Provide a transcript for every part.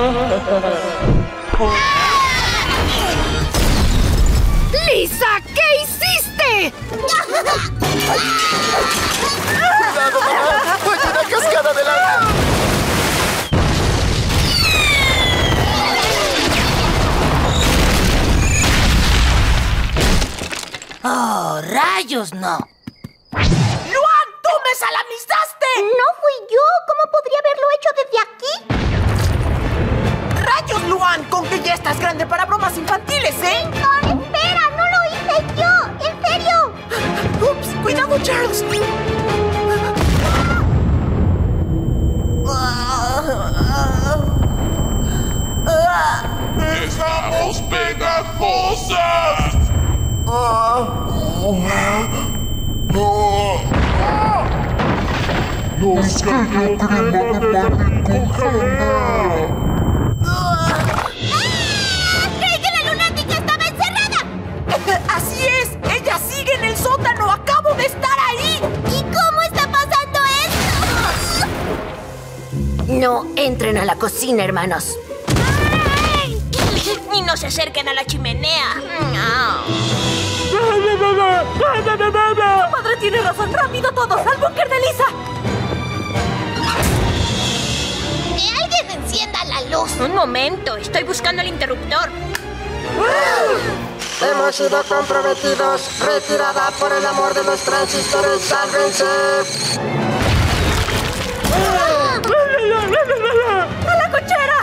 ¡Lisa! ¿Qué hiciste? ¡Cuidado, mamá! ¡Hay una cascada de lava! ¡Oh, rayos, no! ¡Luan, tú me salamizaste! No fui yo. ¿Cómo podría haberlo hecho desde aquí? ¡Rayos, Luan! Con que ya estás grande para bromas infantiles, ¿eh? ¡No, espera! ¡No lo hice yo! ¡En serio! ¡Ups! ¡Cuidado, Charles! ¡Estamos pegajosas! ¡Nos cayó crema de maricojalea! ¡Creí que la lunática estaba encerrada! ¡Así es! ¡Ella sigue en el sótano! ¡Acabo de estar ahí! ¿Y cómo está pasando esto? No entren a la cocina, hermanos. Y no se acerquen a la chimenea. ¡Tu padre tiene razón! ¡Rápido todos! ¡Al búnker de Lisa! ¡Que alguien encienda la luz! Un momento, estoy buscando el interruptor. Hemos sido comprometidos. Retirada por el amor de los transistores. ¡Sálvense! ¡A la cochera!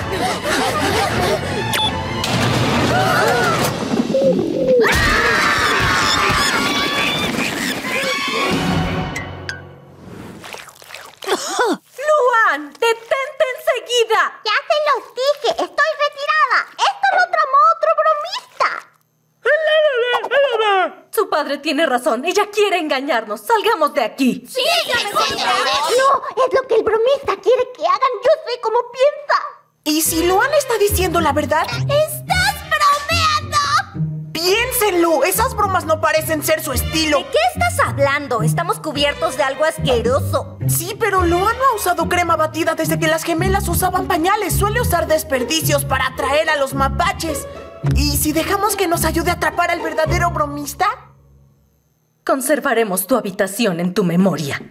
¡Luan! ¡Detente enseguida! ¡Ya se los dije! ¡Estoy retirada! ¡Esto lo tramó otro bromista! Su padre tiene razón. Ella quiere engañarnos. ¡Salgamos de aquí! ¡Sí, mejor! ¡No! Es lo que el bromista quiere que hagan. Yo sé cómo piensa. ¿Y si Luan está diciendo la verdad? ¡Estás bromeando! ¡Piénsenlo! Esas bromas no parecen ser su estilo. ¿De qué estás hablando? Estamos cubiertos de algo asqueroso. Sí, pero Luan no ha usado crema batida desde que las gemelas usaban pañales. Suele usar desperdicios para atraer a los mapaches. ¿Y si dejamos que nos ayude a atrapar al verdadero bromista? Conservaremos tu habitación en tu memoria.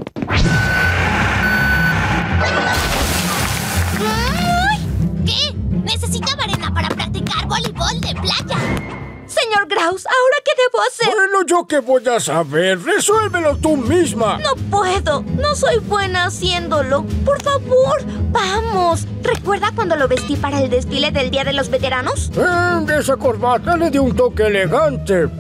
¿Qué? Necesitaba arena para practicar voleibol de playa. Señor Graus, ¿ahora qué debo hacer? Bueno, ¿yo qué voy a saber? ¡Resuélvelo tú misma! No puedo. No soy buena haciéndolo. Por favor, vamos. ¿Recuerda cuando lo vestí para el desfile del Día de los Veteranos? Esa corbata le dio un toque elegante.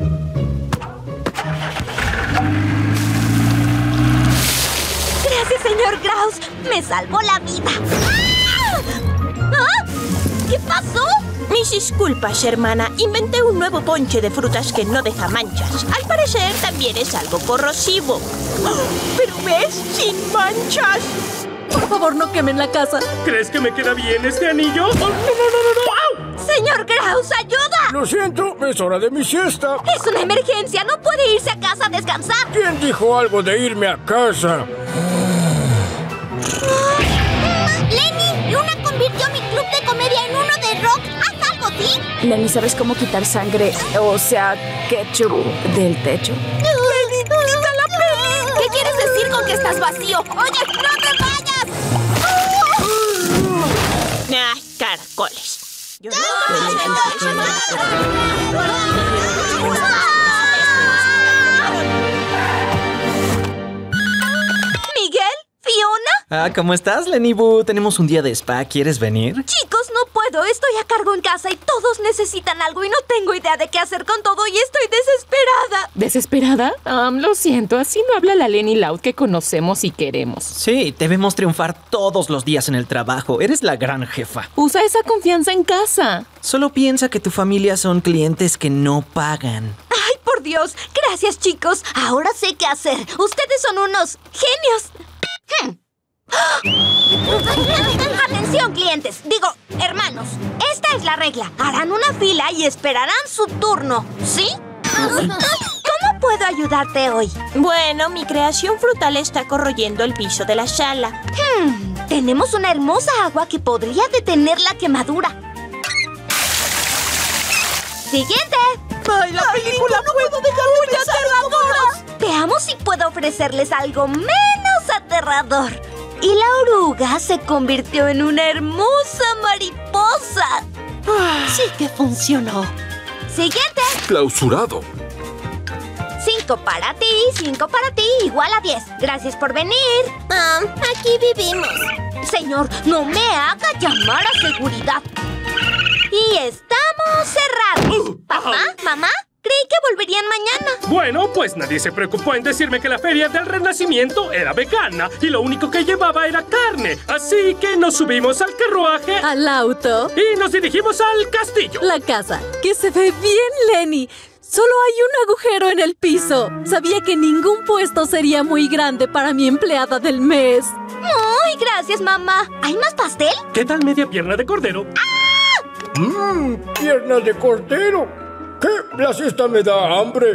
Gracias, señor Graus. Me salvó la vida. ¡Ah! ¿Qué pasó? Mis disculpas, hermana. Inventé un nuevo ponche de frutas que no deja manchas. Al parecer también es algo corrosivo. ¿Pero ves? ¡Sin manchas! Por favor, no quemen la casa. ¿Crees que me queda bien este anillo? ¡Oh, no! Señor Graus, ayuda. Lo siento, es hora de mi siesta. Es una emergencia. No puede irse a casa a descansar. ¿Quién dijo algo de irme a casa? Lenny, Luna convirtió mi club de comedia en uno de rock. Haz algo, ¿sí? Lenny, ¿sabes cómo quitar sangre, o sea, ketchup del techo? ¡Lenny, quita la peli! ¿Qué quieres decir con que estás vacío? ¡Oye, no te vayas! ¡Ay, caracoles! Yo ¿Miguel? ¿Fiona? ¿Cómo estás, Lenny Boo? Tenemos un día de spa. ¿Quieres venir? Chicos, no puedo. Estoy a cargo en casa y todos necesitan algo y no tengo idea de qué hacer con todo y estoy desesperada. ¿Desesperada? Lo siento, así no habla la Lenny Loud que conocemos y queremos. Sí, debemos triunfar todos los días en el trabajo. Eres la gran jefa. Usa esa confianza en casa. Solo piensa que tu familia son clientes que no pagan. ¡Ay, por Dios! Gracias, chicos. Ahora sé qué hacer. Ustedes son unos genios. Atención, clientes. Digo, hermanos. Esta es la regla. Harán una fila y esperarán su turno. ¿Sí? ¿Cómo puedo ayudarte hoy? Bueno, mi creación frutal está corroyendo el piso de la sala. Tenemos una hermosa agua que podría detener la quemadura. ¡Siguiente! ¡Ay, la película! ¡No puedo dejar de pensar ahora! Veamos si puedo ofrecerles algo menos aterrador. Y la oruga se convirtió en una hermosa mariposa. Sí que funcionó. ¡Siguiente! Clausurado. 5 para ti, 5 para ti, igual a 10. Gracias por venir. Aquí vivimos. Señor, no me haga llamar a seguridad. Y estamos cerrados. ¿Papá? ¿Mamá? Creí que volverían mañana. Bueno, pues nadie se preocupó en decirme que la feria del Renacimiento era vegana y lo único que llevaba era carne. Así que nos subimos al carruaje, al auto y nos dirigimos al castillo. La casa, que se ve bien, Lenny. Solo hay un agujero en el piso. Sabía que ningún puesto sería muy grande para mi empleada del mes. ¡Ay, gracias, mamá! ¿Hay más pastel? ¿Qué tal media pierna de cordero? Pierna de cordero. ¿Qué? La siesta me da hambre.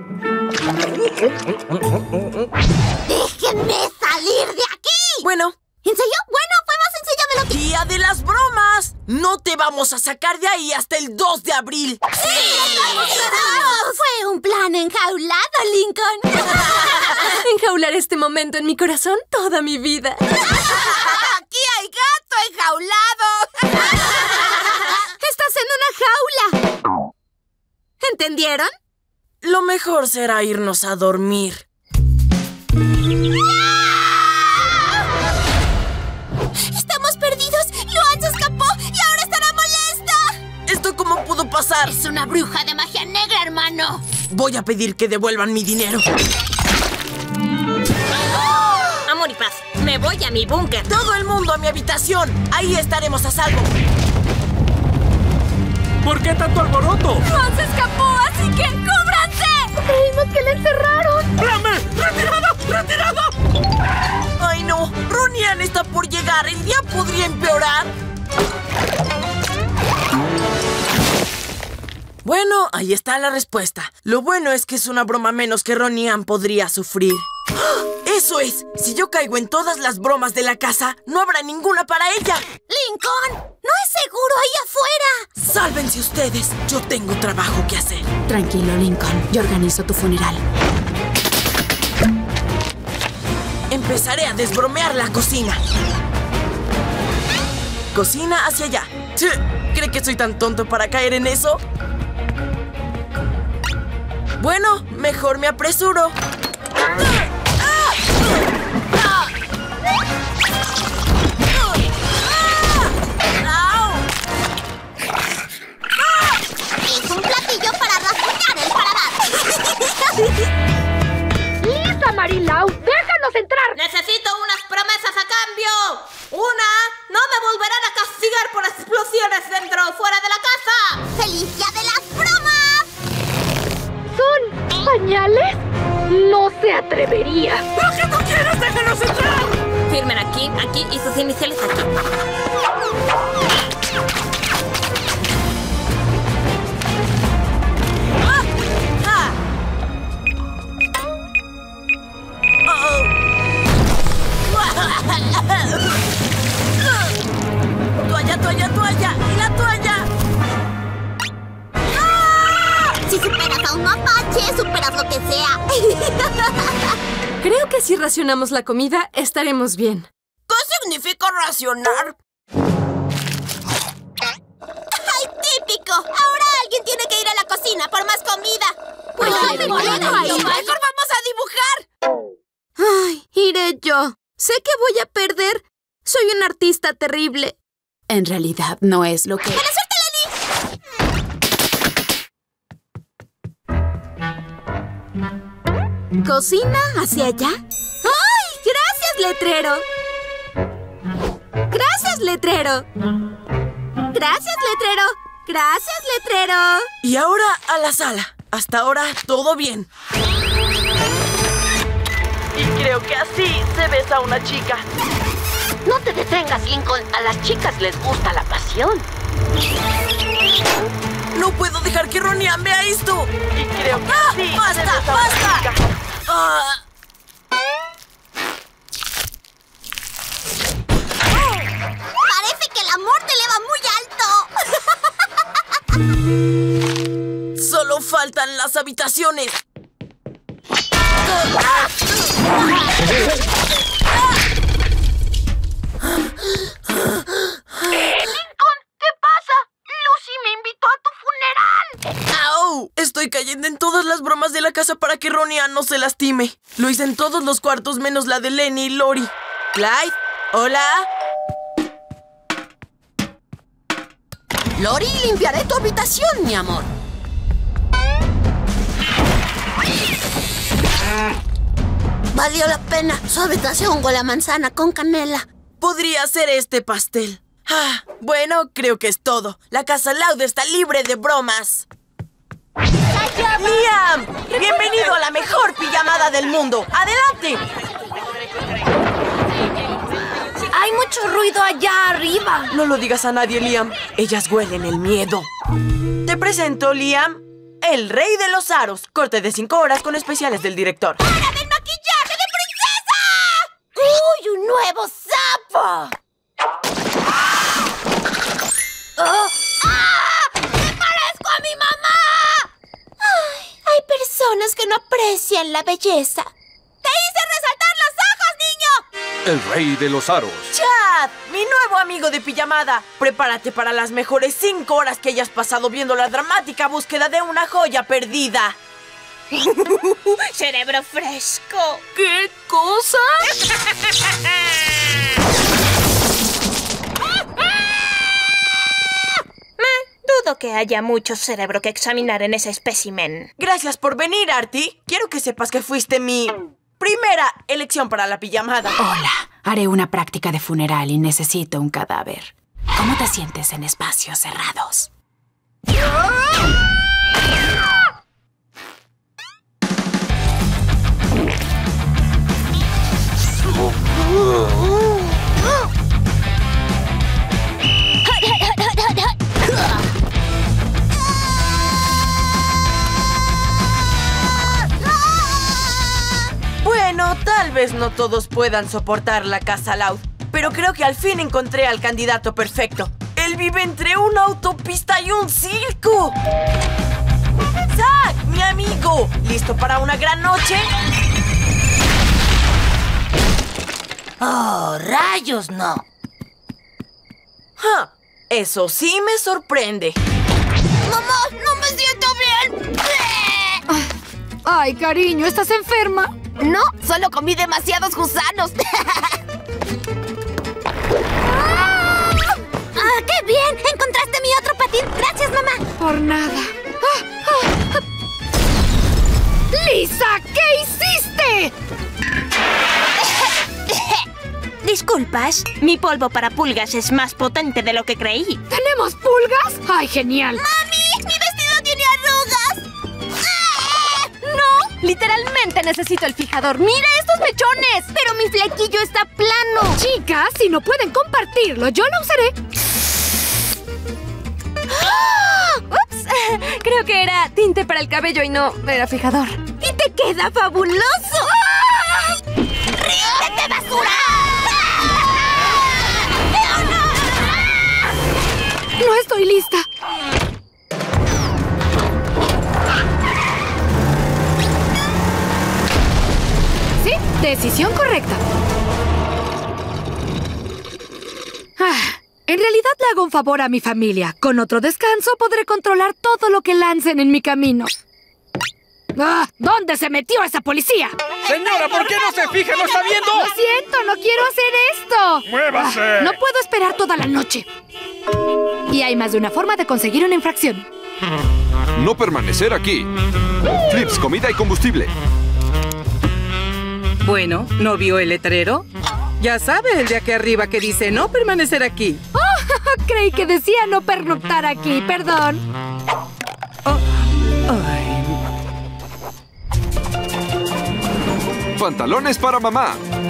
¡Déjenme salir de aquí! Bueno. ¿En serio? Bueno, fue más sencillo de lo que... ¡Día de las bromas! No te vamos a sacar de ahí hasta el 2 de abril. ¡Sí! ¡Estamos cerrados! Fue un plan enjaulado, Lincoln. Enjaular este momento en mi corazón toda mi vida. ¡Aquí hay gato enjaulado! ¡Estás en una jaula! ¿Entendieron? Lo mejor será irnos a dormir. ¡Estamos perdidos! ¡Luan se escapó y ahora estará molesta! ¿Esto cómo pudo pasar? Es una bruja de magia negra, hermano. Voy a pedir que devuelvan mi dinero. Amor y paz, me voy a mi búnker. ¡Todo el mundo a mi habitación! Ahí estaremos a salvo. ¿Por qué tanto alboroto? ¡Luan se escapó, así que cúbranse! Creímos que le encerraron. ¡Rame! ¡Retirada! ¡Retirada! ¡Ay, no! Ronian está por llegar. ¿El día podría empeorar? Bueno, ahí está la respuesta. Lo bueno es que es una broma menos que Ronian podría sufrir. ¡Eso es! Si yo caigo en todas las bromas de la casa, no habrá ninguna para ella. ¡Lincoln! ¡No es seguro ahí afuera! ¡Sálvense ustedes! Yo tengo trabajo que hacer. Tranquilo, Lincoln. Yo organizo tu funeral. Empezaré a desbromear la cocina. Cocina hacia allá. ¿Cree que soy tan tonto para caer en eso? Bueno, mejor me apresuro. Es un platillo para rasguñar el paladar. ¡Lista, Marilau! ¡Déjanos entrar! Necesito unas promesas a cambio. Una, no me volverán a castigar por explosiones dentro o fuera de la casa. ¡Feliz día de las bromas! ¿Son pañales? No se atrevería. ¿Por qué no quieres? ¡Déjanos entrar! Firmen aquí, aquí y sus iniciales aquí. ¡Toalla, toalla, toalla! ¡Y la toalla! Si superas a un mapache, superas lo que sea. Creo que si racionamos la comida, estaremos bien. ¿Qué significa racionar? ¡Ay, típico! Ahora alguien tiene que ir a la cocina por más comida. Pues ¡Mejor vamos a dibujar! Ay, iré yo. Sé que voy a perder. Soy un artista terrible. En realidad, no es lo que... ¡Buena suerte, Lenny! ¿Cocina hacia allá? ¡Ay! ¡Gracias, letrero! ¡Gracias, letrero! ¡Gracias, letrero! ¡Gracias, letrero! Y ahora a la sala. Hasta ahora, todo bien. Y creo que así se besa a una chica. No te detengas, Lincoln. A las chicas les gusta la pasión. No puedo dejar que Ronian vea esto. Y creo que así ¡basta! Se besa ¡basta! Una chica. faltan las habitaciones. Lincoln, ¿qué pasa? Lucy me invitó a tu funeral. ¡Au! Estoy cayendo en todas las bromas de la casa para que Ronia no se lastime. Lo hice en todos los cuartos menos la de Lenny y Lori. Clyde, hola. Lori, limpiaré tu habitación, mi amor. Valió la pena. Su habitación con la manzana con canela. Podría ser este pastel. Bueno, creo que es todo. La casa Loud está libre de bromas. ¡Liam! ¡Bienvenido a la mejor pijamada del mundo! ¡Adelante! Hay mucho ruido allá arriba. No lo digas a nadie, Liam. Ellas huelen el miedo. Te presento, Liam, el rey de los aros. Corte de 5 horas con especiales del director. ¡Hora del maquillaje de princesa! ¡Uy, un nuevo sapo! ¡Oh! ¡Ah! ¡Me parezco a mi mamá! Ay, hay personas que no aprecian la belleza. ¡Te hice resaltar los ojos, niño! El rey de los aros. ¡Chad! Mi nuevo amigo de pijamada. Prepárate para las mejores 5 horas que hayas pasado viendo la dramática búsqueda de una joya perdida. ¡Cerebro fresco! ¿Qué cosa? Dudo que haya mucho cerebro que examinar en ese espécimen. Gracias por venir, Artie. Quiero que sepas que fuiste mi primera elección para la pijamada. Hola, haré una práctica de funeral y necesito un cadáver. ¿Cómo te sientes en espacios cerrados? Bueno, tal vez no todos puedan soportar la casa Loud, pero creo que al fin encontré al candidato perfecto. Él vive entre una autopista y un circo. ¡Zack, mi amigo! ¿Listo para una gran noche? ¡Oh, rayos, no! Eso sí me sorprende. ¡Mamá, no me siento bien! Ay, cariño, ¿estás enferma? No, solo comí demasiados gusanos. ¡Qué bien! ¡Encontraste mi otro patín! ¡Gracias, mamá! Por nada. ¡Lisa! ¿Qué hiciste? Disculpas, mi polvo para pulgas es más potente de lo que creí. ¿Tenemos pulgas? ¡Ay, genial! ¡Mami! ¡Mi vestido tiene arrugas! ¡No! Literalmente necesito el fijador. ¡Mira estos mechones! ¡Pero mi flequillo está plano! Chicas, si no pueden compartirlo, yo lo usaré. ¡Ups! Creo que era tinte para el cabello y no era fijador. ¡Y te queda fabuloso! ¡Ríndete, basura! No estoy lista. Sí, decisión correcta. En realidad le hago un favor a mi familia. Con otro descanso podré controlar todo lo que lancen en mi camino. ¿Dónde se metió esa policía? Señora, ¿por qué no se fija? ¿No está viendo? Lo siento, no quiero hacer esto. ¡Muévase! No puedo esperar toda la noche. Y hay más de una forma de conseguir una infracción. No permanecer aquí. Flips, comida y combustible. Bueno, ¿no vio el letrero? Ya sabe, el de aquí arriba que dice no permanecer aquí. Oh, creí que decía no pernoctar aquí, perdón. Pantalones para mamá.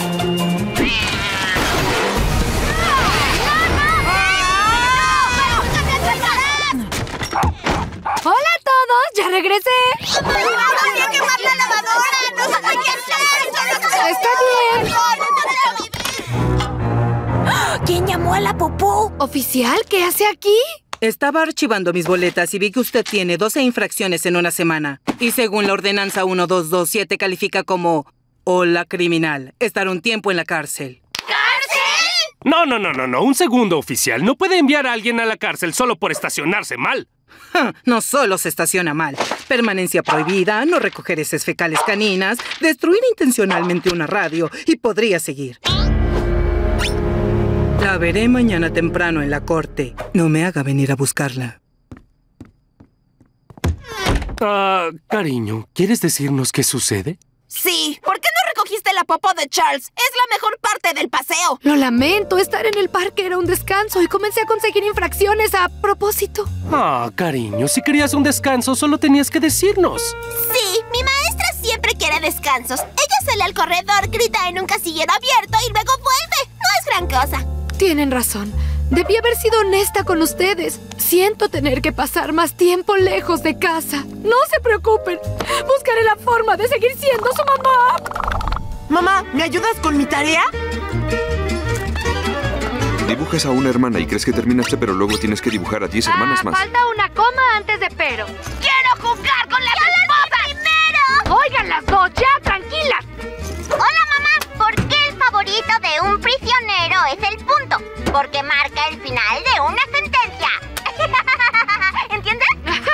¡Hola a todos! ¡Ya regresé! ¡Vamos a quemar la lavadora! ¡No sé qué hacer! ¡Está bien! ¿Quién llamó a la popó? ¿Oficial? ¿Qué hace aquí? Estaba archivando mis boletas y vi que usted tiene 12 infracciones en una semana. Y según la ordenanza 1227 califica como hola criminal. Estar un tiempo en la cárcel. No. Un segundo, oficial. No puede enviar a alguien a la cárcel solo por estacionarse mal. No solo se estaciona mal. Permanencia prohibida, no recoger heces fecales caninas, destruir intencionalmente una radio y podría seguir. La veré mañana temprano en la corte. No me haga venir a buscarla. Cariño, ¿quieres decirnos qué sucede? Sí, ¿por qué no recogiste la popó de Charles? Es la mejor parte del paseo. Lo lamento, estar en el parque era un descanso y comencé a conseguir infracciones a propósito. Cariño, si querías un descanso, solo tenías que decirnos. Sí, mi maestra siempre quiere descansos. Ella sale al corredor, grita en un casillero abierto y luego vuelve. No es gran cosa. Tienen razón. Debí haber sido honesta con ustedes. Siento tener que pasar más tiempo lejos de casa. No se preocupen. Buscaré la forma de seguir siendo su mamá. Mamá, ¿me ayudas con mi tarea? Dibujas a una hermana y crees que terminaste, pero luego tienes que dibujar a 10 hermanas más. Falta una coma antes de pero. ¡Quiero jugar con las esposas! ¡Primero! Oigan las dos, ya, tranquilas. Hola, mamá. ¿Por qué el favorito de un prisionero es el punto? Porque marca el final de una sentencia. ¿Entiendes?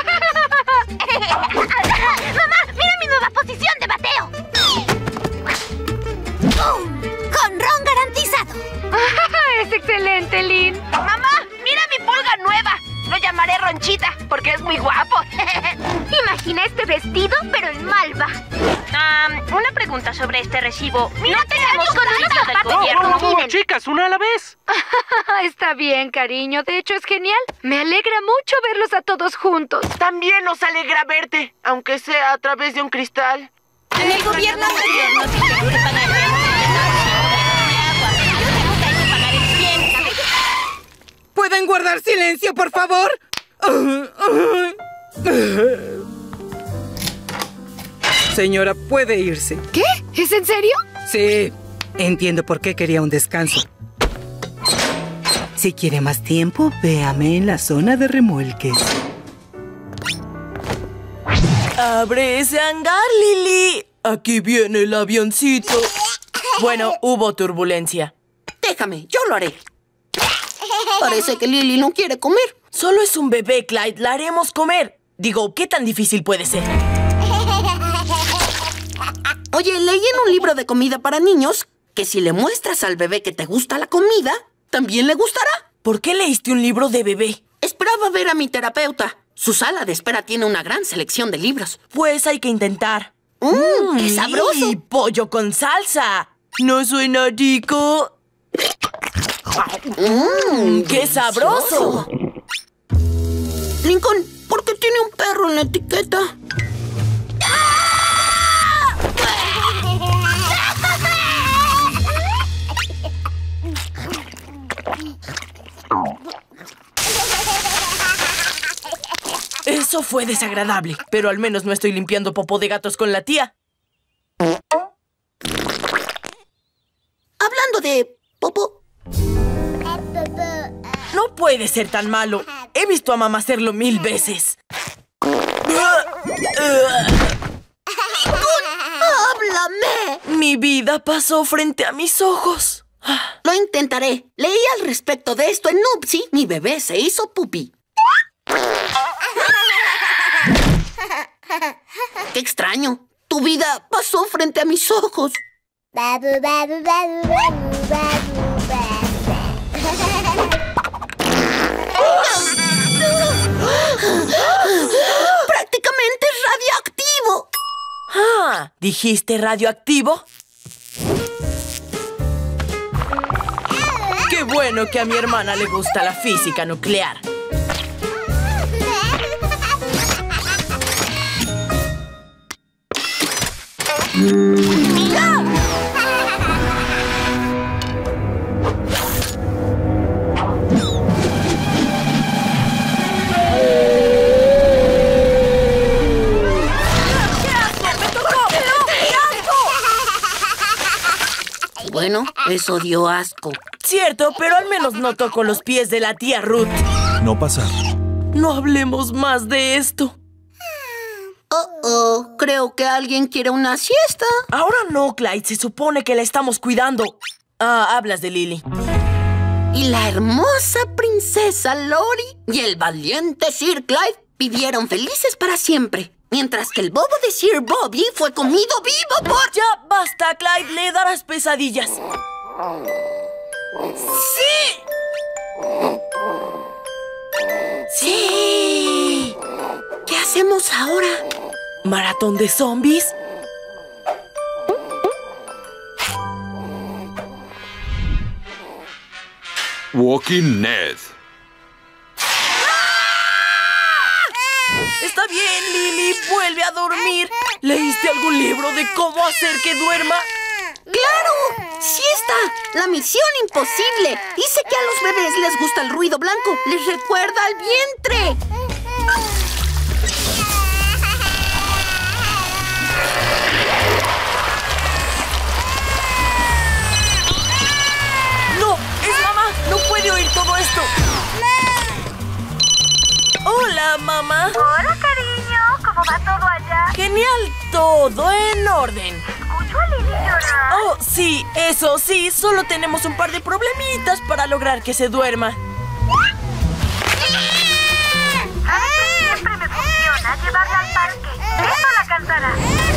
Mamá, mira mi nueva posición de bateo. ¡Jonrón garantizado! ¡Es excelente, Lynn! ¡Mamá, mira mi pulga nueva! Lo llamaré Ronchita, porque es muy guapo. Imagina este vestido, pero en malva. Una pregunta sobre este recibo. Mira, no tenemos conocimiento del Por gobierno. favor, chicas, una a la vez. Está bien, cariño. De hecho, es genial. Me alegra mucho verlos a todos juntos. También nos alegra verte, aunque sea a través de un cristal. En el gobierno anterior nos dijeron que pagar el 100% de agua. ¿Pueden guardar silencio, por favor? Señora, puede irse. ¿Qué? ¿Es en serio? Sí, entiendo por qué quería un descanso. Si quiere más tiempo, véame en la zona de remolques. ¡Abre ese hangar, Lily! Aquí viene el avioncito. Bueno, hubo turbulencia. Déjame, yo lo haré. Parece que Lily no quiere comer. Solo es un bebé, Clyde. La haremos comer. Digo, ¿qué tan difícil puede ser? Oye, leí en un libro de comida para niños que si le muestras al bebé que te gusta la comida, también le gustará. ¿Por qué leíste un libro de bebé? Esperaba ver a mi terapeuta. Su sala de espera tiene una gran selección de libros. Pues hay que intentar. ¡Qué sabroso! ¡Y pollo con salsa! ¿No suena rico? ¡Qué sabroso! Lincoln, ¿por qué tiene un perro en la etiqueta? Eso fue desagradable, pero al menos no estoy limpiando popó de gatos con la tía. Hablando de popó. No puede ser tan malo. He visto a mamá hacerlo 1000 veces. ¡Háblame! Mi vida pasó frente a mis ojos. Lo intentaré. Leí al respecto de esto en Noopsy. Mi bebé se hizo pupi. ¡Qué extraño! Tu vida pasó frente a mis ojos. ¡Prácticamente es radioactivo! ¿Dijiste radioactivo? ¡Qué bueno que a mi hermana le gusta la física nuclear! Bueno, eso dio asco. Cierto, pero al menos no toco los pies de la tía Ruth. no pasar. No hablemos más de esto. Creo que alguien quiere una siesta. Ahora no, Clyde. Se supone que la estamos cuidando. Hablas de Lily. Y la hermosa princesa Lori y el valiente Sir Clyde vivieron felices para siempre. Mientras que el bobo de Sir Bobby fue comido vivo por... Ya basta, Clyde. Le darás pesadillas. ¡Sí! ¡Sí! ¿Qué hacemos ahora? ¿Maratón de zombies? Walking Ned. Está bien, Lily. Vuelve a dormir. ¿Leíste algún libro de cómo hacer que duerma? ¡Claro! ¡Siesta! La misión imposible. Dice que a los bebés les gusta el ruido blanco. Les recuerda al vientre. ¡No! ¡Es mamá! ¡No puede oír todo esto! Hola, mamá. Hola, cariño. ¿Cómo va todo allá? Genial, todo en orden. Escucho a Lily llorar. Oh, sí, eso sí. Solo tenemos un par de problemitas para lograr que se duerma. A mí siempre me funciona llevarla al parque. Eso la cansará.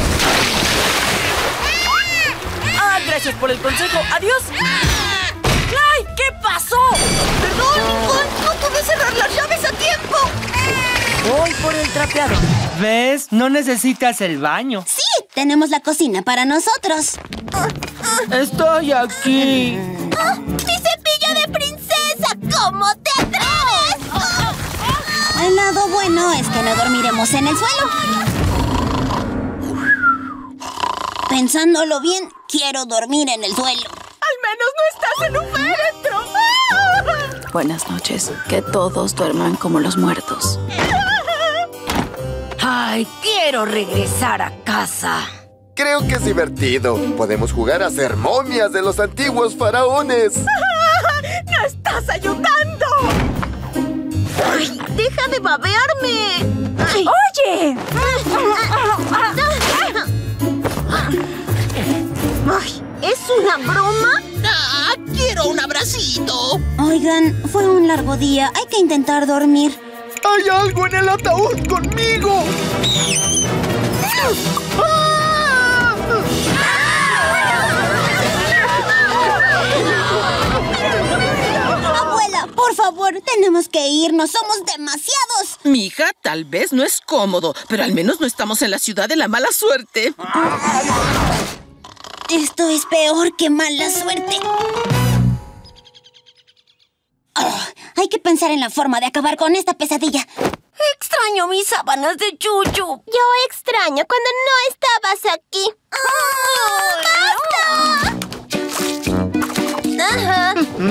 Gracias por el consejo. ¡Adiós! ¡Clyde! ¿Qué pasó? Perdón, Lincoln. No pude cerrar las llaves a tiempo. Voy por el trapeador. ¿Ves? No necesitas el baño. Sí, tenemos la cocina para nosotros. Estoy aquí. ¡Mi cepillo de princesa! ¿Cómo te atreves? El lado bueno es que no dormiremos en el suelo. Pensándolo bien, quiero dormir en el suelo. ¡Al menos no estás en un féretro! Buenas noches. Que todos duerman como los muertos. ¡Ay, quiero regresar a casa! Creo que es divertido. Podemos jugar a ser momias de los antiguos faraones. ¡No estás ayudando! ¡Ay, deja de babearme! Ay. ¡Oye! Ay, ¿es una broma? ¡Quiero un abracito! Oigan, fue un largo día. Hay que intentar dormir. ¡Hay algo en el ataúd conmigo! Abuela, por favor, tenemos que irnos. Somos demasiados. Mija, tal vez no es cómodo, pero al menos no estamos en la ciudad de la mala suerte. Esto es peor que mala suerte. Hay que pensar en la forma de acabar con esta pesadilla. Extraño mis sábanas de Chuchu. Yo extraño cuando no estabas aquí. ¡Basta! Ajá.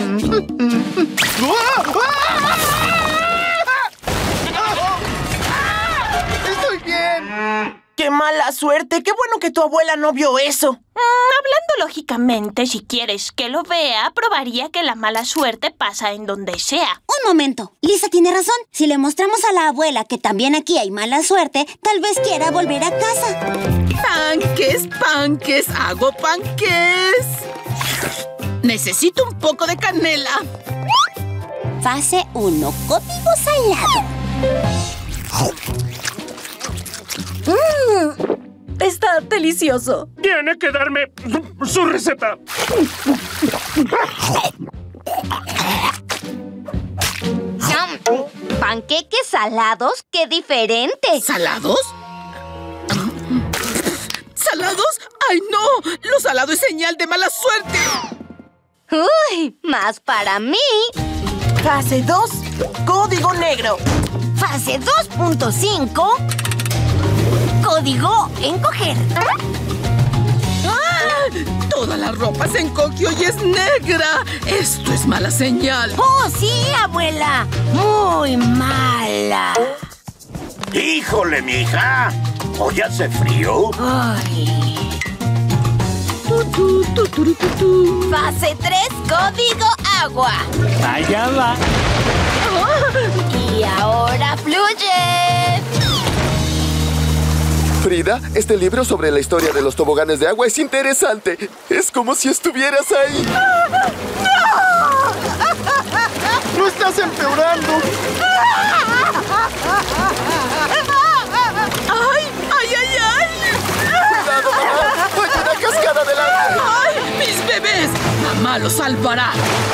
¡Estoy bien! ¡Qué mala suerte! ¡Qué bueno que tu abuela no vio eso! Hablando lógicamente, si quieres que lo vea, probaría que la mala suerte pasa en donde sea. Un momento. Lisa tiene razón. Si le mostramos a la abuela que también aquí hay mala suerte, tal vez quiera volver a casa. Panques, panques, hago panques. Necesito un poco de canela. Fase 1. Código salado. Está delicioso. Tiene que darme su receta. ¿Panqueques salados? ¡Qué diferente! ¿Salados? ¿Salados? ¡Ay, no! Lo salado es señal de mala suerte. ¡Uy! ¡Más para mí! Fase 2. Código negro. Fase 2.5. Código encoger. ¡Ah! Toda la ropa se encogió y es negra. Esto es mala señal. ¡Oh, sí, abuela! ¡Muy mala! ¡Híjole, mija! ¿Hoy hace frío? ¡Ay! Fase 3, código agua. Allá va. Y ahora fluye. Frida, este libro sobre la historia de los toboganes de agua es interesante. Es como si estuvieras ahí. ¡No estás empeorando! ¡Ay, ay, ay, ay! ¡Cuidado, mamá! ¡Hay una cascada delante! ¡Ay, mis bebés! ¡Mamá los salvará!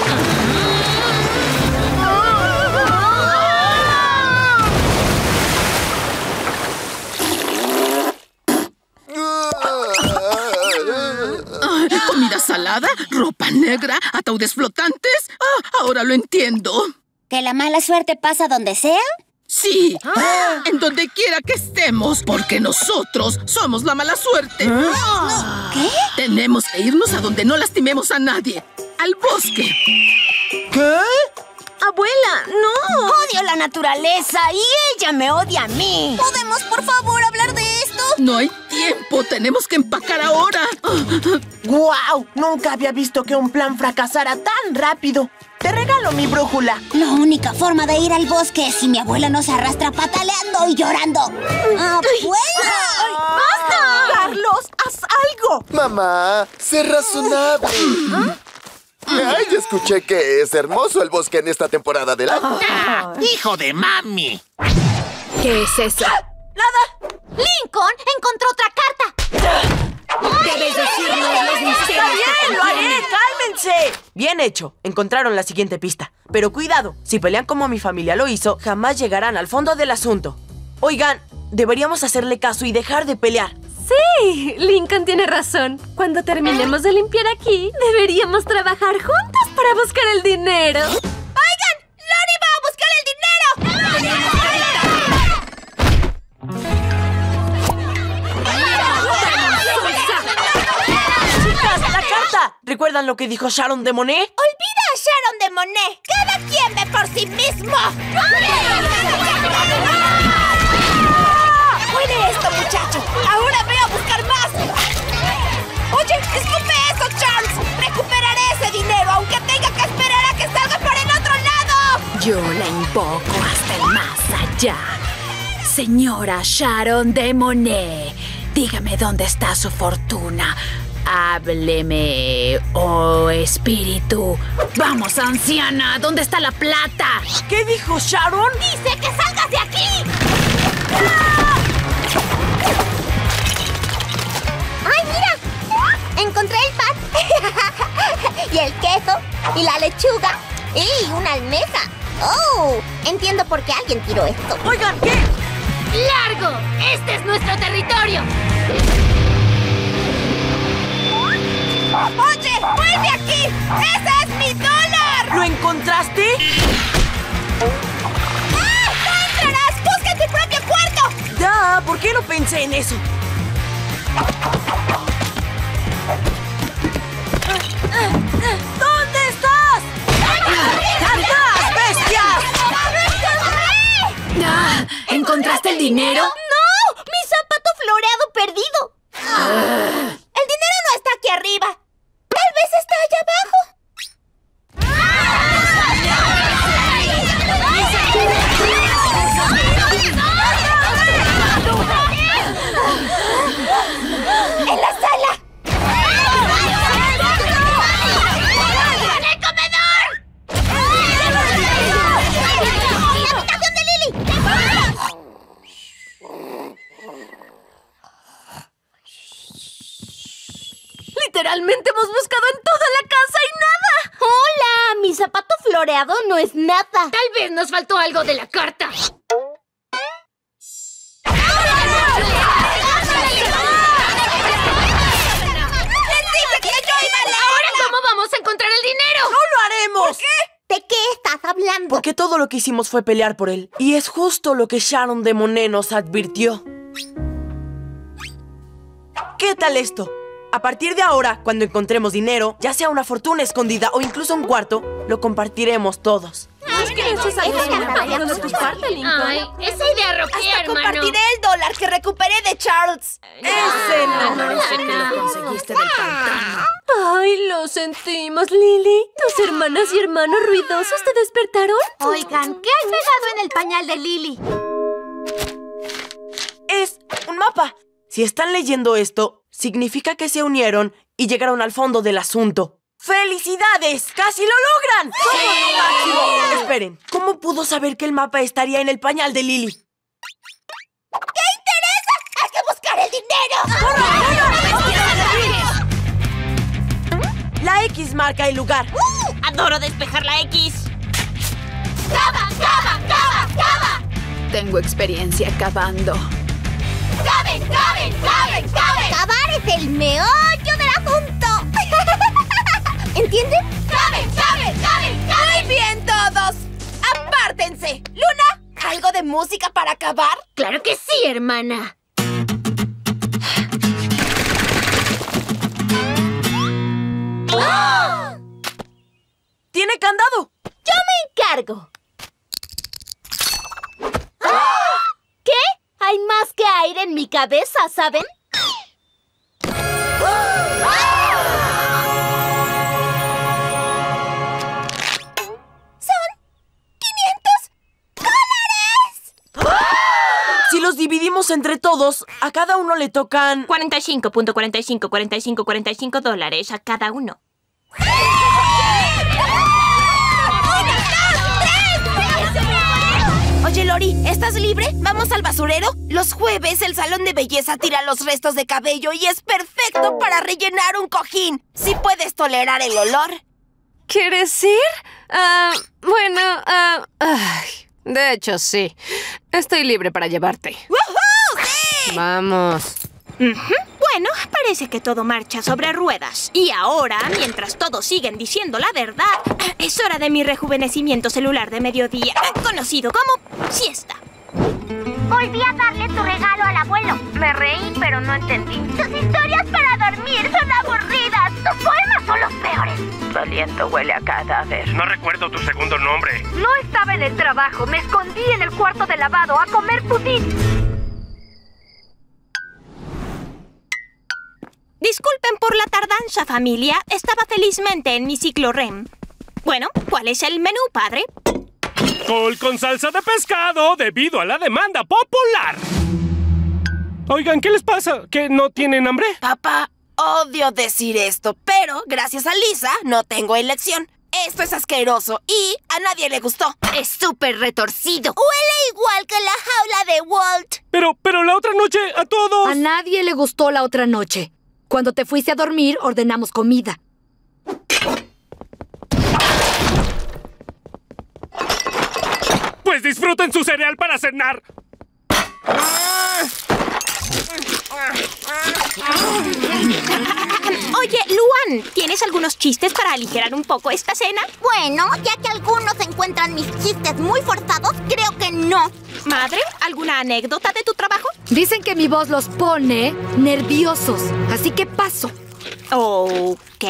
¿Comida salada? ¿Ropa negra? ¿Ataúdes flotantes? Ahora lo entiendo. ¿Que la mala suerte pasa donde sea? Sí, en donde quiera que estemos, porque nosotros somos la mala suerte. ¿Qué? Tenemos que irnos a donde no lastimemos a nadie. Al bosque. ¿Qué? Abuela, no. Odio la naturaleza y ella me odia a mí. ¿Podemos, por favor, hablar de esto? No hay tiempo. Tenemos que empacar ahora. ¡Guau! Nunca había visto que un plan fracasara tan rápido. Te regalo mi brújula. La única forma de ir al bosque es si mi abuela nos arrastra pataleando y llorando. ¡Abuela! ¡Basta! ¡Carlos, haz algo! Mamá, sé razonable. Ay, escuché que es hermoso el bosque en esta temporada del año. ¡Hijo de mami! ¿Qué es eso? ¡Nada! ¡Lincoln encontró otra carta! Debes decirnos los misterios. ¡Está bien! ¡Lo haré! ¡Cálmense! Bien hecho. Encontraron la siguiente pista. Pero cuidado, si pelean como mi familia lo hizo, jamás llegarán al fondo del asunto. Oigan, deberíamos hacerle caso y dejar de pelear. Sí, Lincoln tiene razón. Cuando terminemos de limpiar aquí, deberíamos trabajar juntos para buscar el dinero. ¡Oigan! ¡Lori va a buscar el dinero! ¡Chicas, la carta! ¿Recuerdan lo que dijo Sharon de Monet? ¡Olvida a Sharon de Monet! ¡Cada quien ve por sí mismo! ¡Puede esto, muchacho! ¡Ahora ve a buscar más! ¡Oye, escupe eso, Charles! ¡Recuperaré ese dinero, aunque tenga que esperar a que salga por el otro lado! Yo la invoco hasta el más allá. Señora Sharon de Monet, dígame dónde está su fortuna. Hábleme, oh espíritu. Vamos, anciana, ¿dónde está la plata? ¿Qué dijo Sharon? ¡Dice que salgas de aquí! ¡Ay, mira! Encontré el pan. Y el queso. Y la lechuga. Y una almeja. ¡Oh! Entiendo por qué alguien tiró esto. Oigan, ¿qué? ¡Largo! ¡Este es nuestro territorio! ¡Oye! ¡Vuelve aquí! ¡Ese es mi dólar! ¿Lo encontraste? ¡Ah! ¡No entrarás! ¡Busca tu propio cuarto! Ya, ¿por qué no pensé en eso? ¿Dónde estás? ¡Anda, bestias! ¿Encontraste el dinero? ¡No! ¡Mi zapato floreado perdido! El dinero no está aquí arriba. Tal vez está allá abajo. ¡En la sala! ¡En el comedor! ¡La habitación de Lily! Literalmente hemos buscado en toda la casa y nada. ¡Hola! Mi zapato floreado no es nada. Tal vez nos faltó algo de la carta. ¿Ahora cómo vamos a encontrar el dinero? ¡No lo haremos! ¿Por qué? ¿De qué estás hablando? Porque todo lo que hicimos fue pelear por él. Y es justo lo que Sharon de Monet nos advirtió. ¿Qué tal esto? A partir de ahora, cuando encontremos dinero, ya sea una fortuna escondida o incluso un cuarto, lo compartiremos todos. Ay, esa idea roquea, Hasta hermano. compartiré el dólar que recuperé de Charles. Ese no. Parece que lo conseguiste del pantano. Ay, lo sentimos, Lily. ¿Tus hermanas y hermanos ruidosos te despertaron? Oigan, ¿qué hay pegado en el pañal de Lily? Es un mapa. Si están leyendo esto, significa que se unieron y llegaron al fondo del asunto. ¡Felicidades! ¡Casi lo logran! ¡Sí! Esperen, ¿cómo pudo saber que el mapa estaría en el pañal de Lily? ¿Qué interesa? ¡Hay que buscar el dinero! La X marca el lugar. ¡Adoro despejar la X! ¡Cava, cava, cava, cava! Tengo experiencia cavando. ¡Caben, caben, caben, caben! Cavar es el meollo del asunto. ¿Entienden? ¡Caben, caben, caben, caben! ¡Muy bien todos! ¡Apártense! ¿Luna? ¿Algo de música para cavar? Claro que sí, hermana. ¡Oh! ¡Tiene candado! ¡Yo me encargo! ¿Qué? Hay más que aire en mi cabeza, ¿saben? ¡Son 500 dólares! Si los dividimos entre todos, a cada uno le tocan... 45.454545 dólares a cada uno. Oye, Lori, ¿estás libre? ¿Vamos al basurero? Los jueves el salón de belleza tira los restos de cabello y es perfecto para rellenar un cojín. ¿Sí puedes tolerar el olor? ¿Quieres ir? De hecho, sí. Estoy libre para llevarte. ¡Woohoo! ¡Sí! Vamos. Bueno, parece que todo marcha sobre ruedas. Y ahora, mientras todos siguen diciendo la verdad, es hora de mi rejuvenecimiento celular de mediodía, conocido como siesta. Volví a darle tu regalo al abuelo. Me reí, pero no entendí. Tus historias para dormir son aburridas. Tus poemas son los peores. Tu aliento huele a cadáver. No recuerdo tu segundo nombre. No estaba en el trabajo. Me escondí en el cuarto de lavado a comer pudín. Disculpen por la tardanza, familia. Estaba felizmente en mi ciclo REM. Bueno, ¿cuál es el menú, padre? Col con salsa de pescado debido a la demanda popular. Oigan, ¿qué les pasa? ¿Que no tienen hambre? Papá, odio decir esto, pero gracias a Lisa no tengo elección. Esto es asqueroso y a nadie le gustó. Es súper retorcido. Huele igual que la jaula de Walt. Pero la otra noche a todos... A nadie le gustó la otra noche. Cuando te fuiste a dormir, ordenamos comida. Pues disfruten su cereal para cenar. Oye, Luan, ¿tienes algunos chistes para aligerar un poco esta cena? Bueno, ya que algunos encuentran mis chistes muy forzados, creo que no. Madre, ¿alguna anécdota de tu trabajo? Dicen que mi voz los pone nerviosos, así que paso. Ok.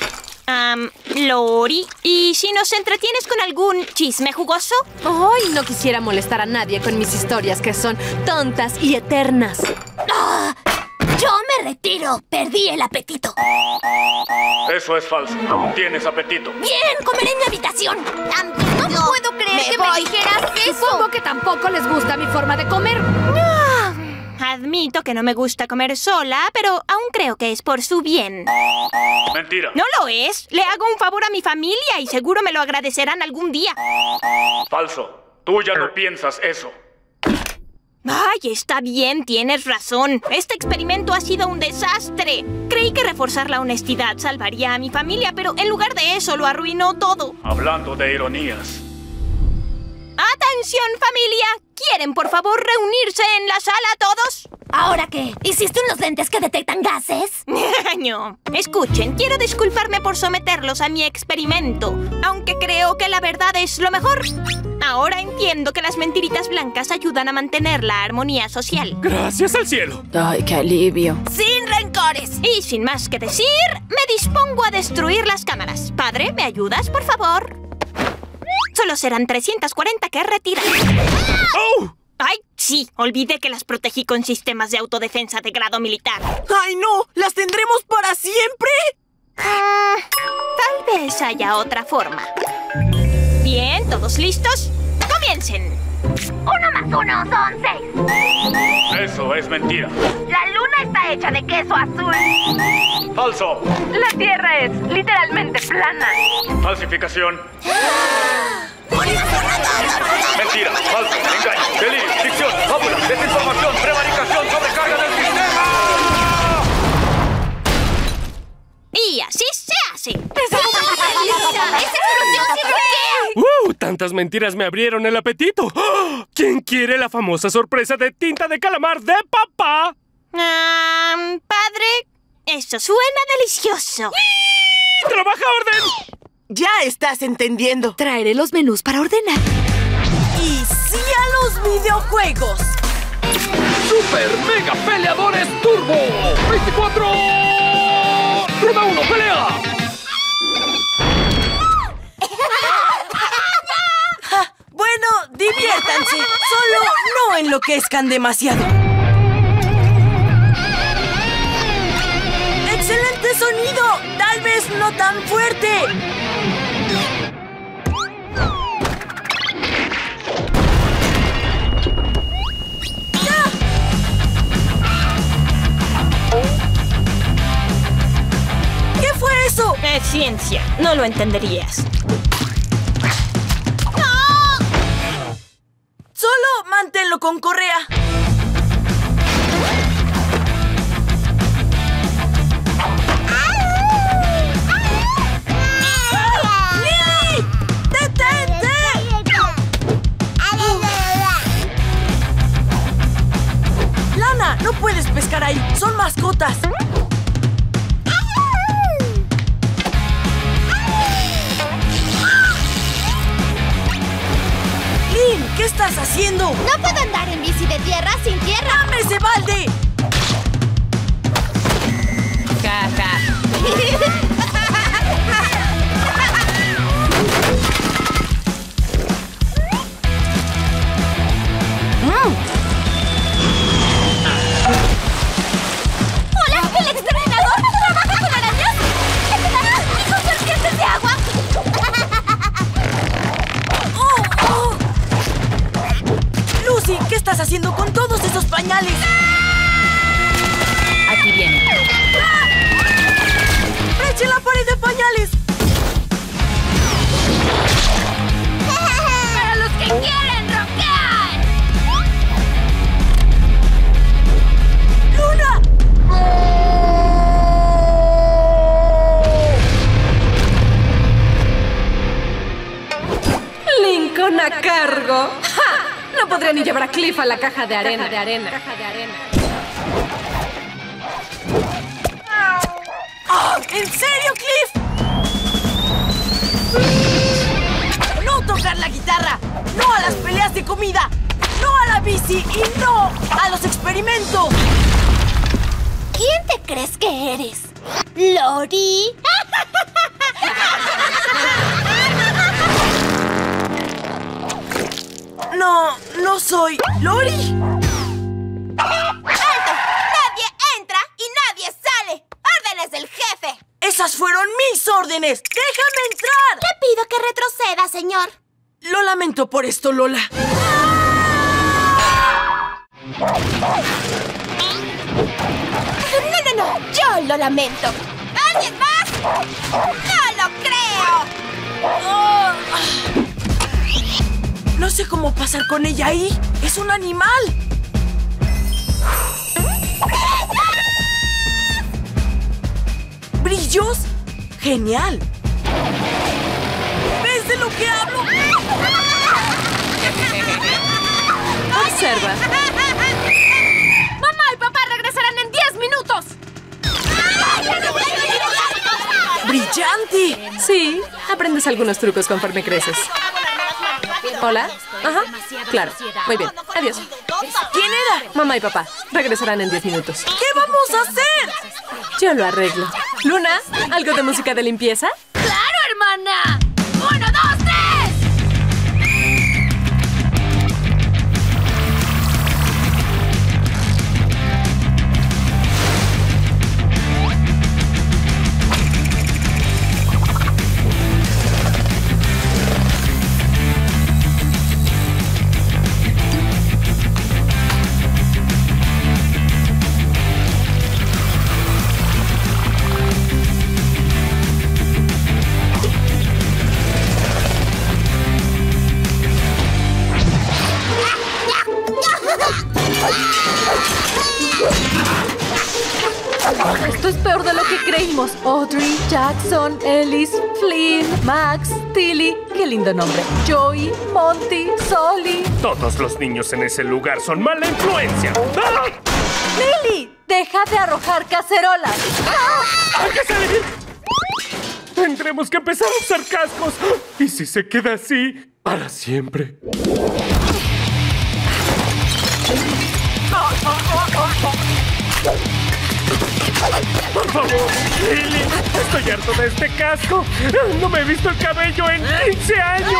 Lori, ¿y si nos entretienes con algún chisme jugoso? Ay, no quisiera molestar a nadie con mis historias que son tontas y eternas. ¡Ah! ¡Yo me retiro! Perdí el apetito. Eso es falso. Tienes apetito. Bien, comeré en mi habitación. No puedo creer que me dijeras eso. Supongo que tampoco les gusta mi forma de comer. Admito que no me gusta comer sola, pero aún creo que es por su bien. Mentira. No lo es. Le hago un favor a mi familia y seguro me lo agradecerán algún día. Falso. Tú ya no piensas eso. Ay, está bien, tienes razón. Este experimento ha sido un desastre. Creí que reforzar la honestidad salvaría a mi familia, pero en lugar de eso lo arruinó todo. Hablando de ironías. ¡Atención, familia! ¿Quieren, por favor, reunirse en la sala todos? ¿Ahora qué? ¿Hiciste unos lentes que detectan gases? No. Escuchen, quiero disculparme por someterlos a mi experimento, aunque creo que la verdad es lo mejor. Ahora entiendo que las mentiritas blancas ayudan a mantener la armonía social. ¡Gracias al cielo! ¡Ay, qué alivio! ¡Sin rencores! Y sin más que decir, me dispongo a destruir las cámaras. Padre, ¿me ayudas, por favor? Solo serán 340 que retirar. ¡Oh! ¡Ay, sí! Olvidé que las protegí con sistemas de autodefensa de grado militar. ¡Ay, no! ¿Las tendremos para siempre? Tal vez haya otra forma. Bien, ¿todos listos? ¡Comiencen! 1 más 1 son 6. Eso es mentira. La luna está hecha de queso azul. Falso. La Tierra es literalmente plana. Falsificación. Mentira, falso, engaño, delirio, ficción, fábula, desinformación, prevaricación, sobrecarga del sistema. Y así se hace. ¡Esa explosión sí roquea! Tantas mentiras me abrieron el apetito. ¡Oh! ¿Quién quiere la famosa sorpresa de tinta de calamar de papá? Padre, eso suena delicioso. ¡Trabaja orden! Ya estás entendiendo. Traeré los menús para ordenar. ¡Y sí a los videojuegos! ¡Super Mega Peleadores Turbo! ¡24! ¡Rueda 1, pelea! Bueno, diviértanse. Solo no enloquezcan demasiado. ¡Excelente sonido! Tal vez no tan fuerte. ¿Qué fue eso? Es ciencia, no lo entenderías. Solo manténlo con correa. ¡Lily! ¡Detente! Lana, no puedes pescar ahí. Son mascotas. ¿Qué estás haciendo? No puedo andar en bici de tierra sin tierra. ¡Dame ese balde! Caja. ¡Hola! ¡El exterminador trabaja con arañas! ¡Y con serpientes de agua! Lucy, ¿qué estás haciendo con todos esos pañales? Aquí viene. ¡Eche la pared de pañales! ¡Para los que quieren rockear! ¡Luna! Lincoln a cargo. ¡Ja! No podré ni llevar a Cliff a la caja de arena. ¡Oh! ¿En serio, Cliff? ¡No tocar la guitarra! ¡No a las peleas de comida! ¡No a la bici! ¡Y no a los experimentos! ¿Quién te crees que eres? ¿Lori? No soy Lori. ¡Alto! ¡Nadie entra y nadie sale! ¡Órdenes del jefe! ¡Esas fueron mis órdenes! ¡Déjame entrar! Le pido que retroceda, señor. Lo lamento por esto, Lola. No, yo lo lamento. ¿Alguien más? ¡No lo creo! No sé cómo pasar con ella ahí. ¡Es un animal! ¿Brillos? ¡Genial! ¿Ves de lo que hablo? Observa. ¡Mamá y papá regresarán en 10 minutos! ¡Brillante! Sí, aprendes algunos trucos conforme creces. ¿Hola? Ajá, claro. Muy bien, adiós. ¿Quién era? Mamá y papá regresarán en 10 minutos. ¿Qué vamos a hacer? Yo lo arreglo. Luna, ¿algo de música de limpieza? ¡Claro, hermana! ¡1, 2, 3! creímos. Audrey, Jackson, Ellis, Flynn, Max, Tilly. Qué lindo nombre. Joey, Monty, Sully. Todos los niños en ese lugar son mala influencia. ¡Ah! ¡Lily! ¡Deja de arrojar cacerolas! ¡Hay que salir! Tendremos que empezar a usar cascos. ¿Y si se queda así para siempre? Por favor, Lily, estoy harto de este casco. No me he visto el cabello en 15 años.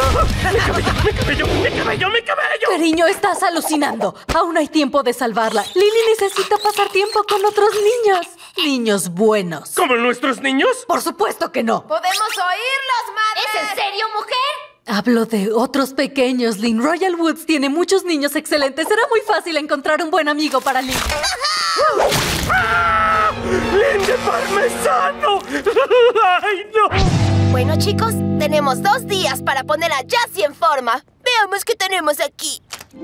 ¡Mi cabello! Cariño, estás alucinando. Aún hay tiempo de salvarla. Lily necesita pasar tiempo con otros niños. Niños buenos. ¿Como nuestros niños? Por supuesto que no. ¡Podemos oírlos, madre! ¿Es en serio, mujer? Hablo de otros pequeños, Lynn. Royal Woods tiene muchos niños excelentes. Será muy fácil encontrar un buen amigo para Lynn. ¡Ah! ¡Lynn de parmesano! ¡Ay, no! Bueno, chicos, tenemos 2 días para poner a Jessie en forma. Veamos qué tenemos aquí.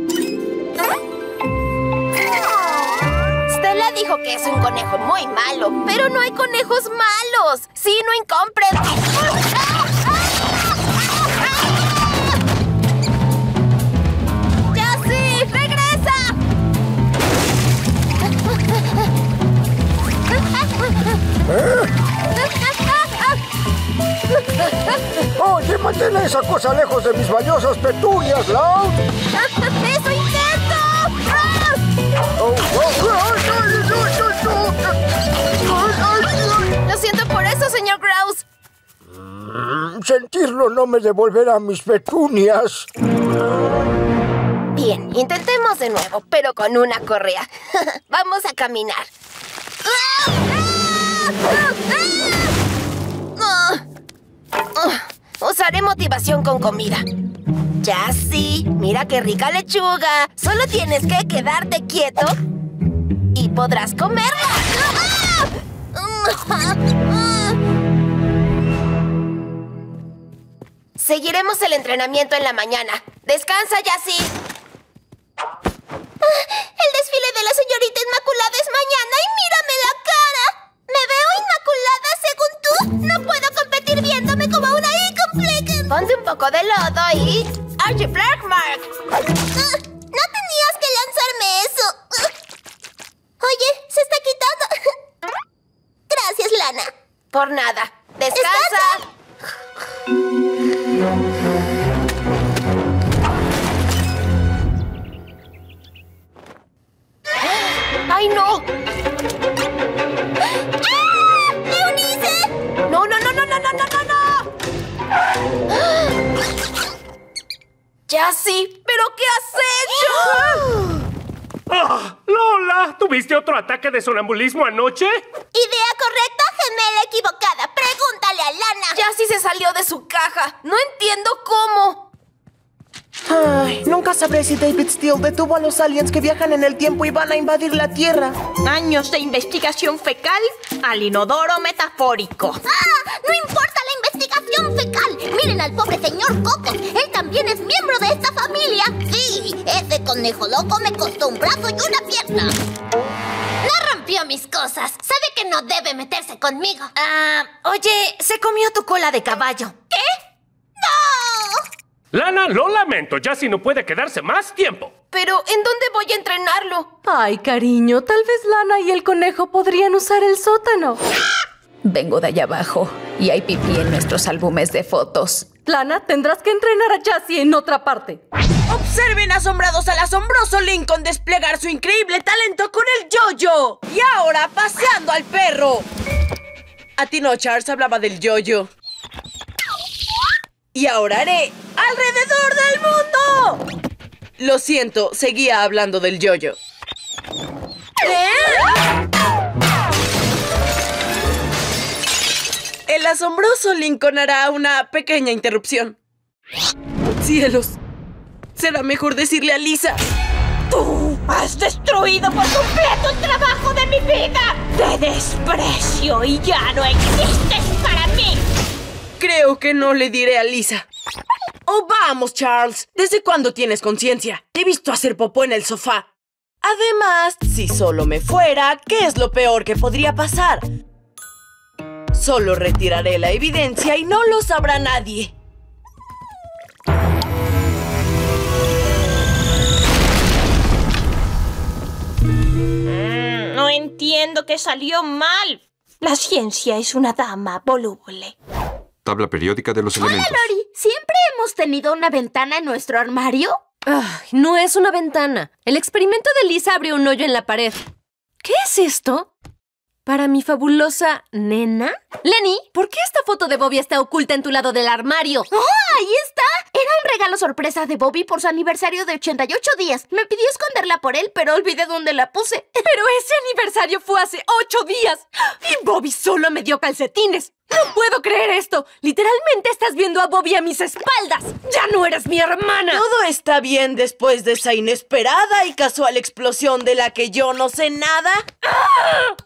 Stella dijo que es un conejo muy malo, pero no hay conejos malos. Sí, no incomprendidos. ¡Jessie, regresa! Oye, mantén esa cosa lejos de mis valiosas petunias, Loud. ¡Eso intento! Lo siento por eso, señor Grouse. Sentirlo no me devolverá mis petunias. Bien, intentemos de nuevo, pero con una correa. Vamos a caminar. Usaré motivación con comida. Jessie, mira qué rica lechuga. Solo tienes que quedarte quieto y podrás comerla. Seguiremos el entrenamiento en la mañana. Descansa, Jessie. El desfile de la señorita Inmaculada es mañana y mírame la cara. ¿Me veo inmaculada según tú? No puedo competir viéndome como una incomplete. Ponte un poco de lodo y... ¡Archiflagmark! No tenías que lanzarme eso. Oye, se está quitando. Gracias, Lana. Por nada. Descansa. ¡Ay, no! ¡Ah! ¡Eunice! ¡No, no, no, no, no, no, no, no! ¡Jessie! ¿Pero qué has hecho? ¡Ah! ¡Lola! ¿Tuviste otro ataque de sonambulismo anoche? Idea correcta, gemela equivocada. Pregúntale a Lana. Jessie se salió de su caja. No entiendo cómo. Ay, nunca sabré si David Steele detuvo a los aliens que viajan en el tiempo y van a invadir la Tierra. Años de investigación fecal al inodoro metafórico. ¡Ah! ¡No importa la investigación fecal! ¡Miren al pobre señor Cocos! ¡Él también es miembro de esta familia! ¡Sí! Ese conejo loco me costó un brazo y una pierna. No rompió mis cosas. Sabe que no debe meterse conmigo. Oye, se comió tu cola de caballo. ¿Qué? ¡No! Lana, lo lamento. Jessie no puede quedarse más tiempo. Pero, ¿en dónde voy a entrenarlo? Ay, cariño, tal vez Lana y el conejo podrían usar el sótano. Vengo de allá abajo y hay pipí en nuestros álbumes de fotos. Lana, tendrás que entrenar a Jessie en otra parte. Observen asombrados al asombroso Lincoln desplegar su increíble talento con el yo-yo. Y ahora paseando al perro. A ti no, Charles, hablaba del yo-yo. Y ahora haré alrededor del mundo. Lo siento, seguía hablando del yo-yo. El asombroso Lincoln hará una pequeña interrupción. ¡Cielos! Será mejor decirle a Lisa. ¡Tú has destruido por completo el trabajo de mi vida! ¡Te desprecio y ya no existes para mí! Creo que no le diré a Lisa. Oh, vamos, Charles. ¿Desde cuándo tienes conciencia? Te he visto hacer popó en el sofá. Además, si solo me fuera, ¿qué es lo peor que podría pasar? Solo retiraré la evidencia y no lo sabrá nadie. No entiendo que salió mal. La ciencia es una dama voluble. Tabla periódica de los elementos. Hola, Lori. ¿Siempre hemos tenido una ventana en nuestro armario? Ay, no es una ventana. El experimento de Lisa abrió un hoyo en la pared. ¿Qué es esto? ¿Para mi fabulosa nena? Lenny, ¿por qué esta foto de Bobby está oculta en tu lado del armario? ¡Oh, ahí está! Era un regalo sorpresa de Bobby por su aniversario de 88 días. Me pidió esconderla por él, pero olvidé dónde la puse. Pero ese aniversario fue hace 8 días. Y Bobby solo me dio calcetines. ¡No puedo creer esto! Literalmente estás viendo a Bobby a mis espaldas. ¡Ya no eres mi hermana! Todo está bien después de esa inesperada y casual explosión de la que yo no sé nada. ¡Ah!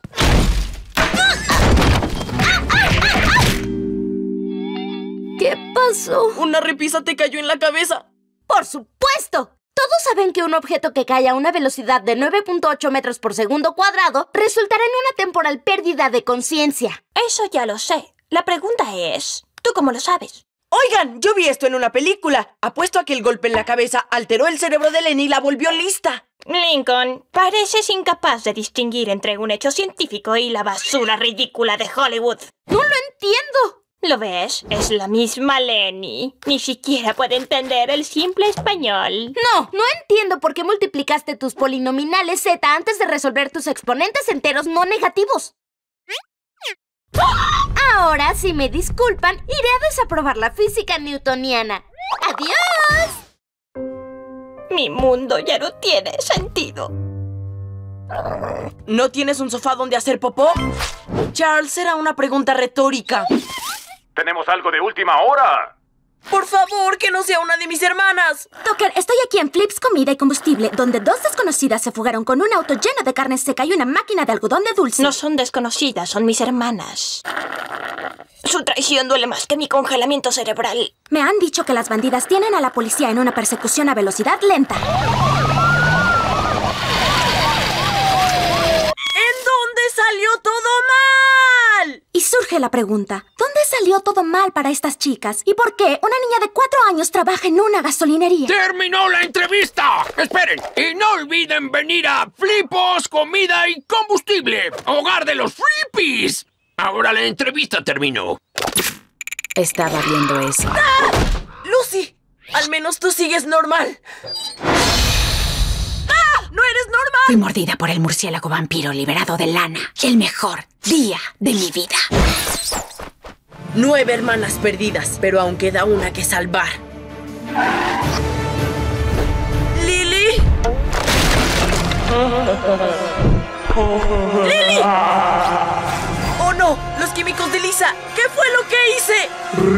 ¿Qué pasó? Una repisa te cayó en la cabeza. ¡Por supuesto! Todos saben que un objeto que cae a una velocidad de 9.8 metros por segundo cuadrado resultará en una temporal pérdida de conciencia. Eso ya lo sé. La pregunta es, ¿tú cómo lo sabes? Oigan, yo vi esto en una película. Apuesto a que el golpe en la cabeza alteró el cerebro de Lenny y la volvió lista. Lincoln, pareces incapaz de distinguir entre un hecho científico y la basura ridícula de Hollywood. ¡No lo entiendo! ¿Lo ves? Es la misma Lenny. Ni siquiera puede entender el simple español. No entiendo por qué multiplicaste tus polinominales Z antes de resolver tus exponentes enteros no negativos. Ahora, si me disculpan, iré a desaprobar la física newtoniana. ¡Adiós! Mi mundo ya no tiene sentido. ¿No tienes un sofá donde hacer popó? Charles, era una pregunta retórica. Tenemos algo de última hora. Por favor, que no sea una de mis hermanas. Tucker, estoy aquí en Flips Comida y Combustible, donde 2 desconocidas se fugaron con un auto lleno de carne seca y una máquina de algodón de dulce. No son desconocidas, son mis hermanas. Su traición duele más que mi congelamiento cerebral. Me han dicho que las bandidas tienen a la policía en una persecución a velocidad lenta. ¿En dónde salió todo mal? Y surge la pregunta, ¿dónde salió todo mal para estas chicas? ¿Y por qué una niña de 4 años trabaja en una gasolinería? ¡Terminó la entrevista! ¡Esperen! Y no olviden venir a Flipos, Comida y Combustible, hogar de los Flippies. Ahora la entrevista terminó. Estaba viendo eso. ¡Ah! ¡Lucy! Al menos tú sigues normal. ¡No eres normal! Fui mordida por el murciélago vampiro liberado de lana. El mejor día de mi vida. 9 hermanas perdidas, pero aún queda una que salvar. ¿Lily? ¡Lily! ¡Oh no! ¡Los químicos de Lisa! ¿Qué fue lo que hice?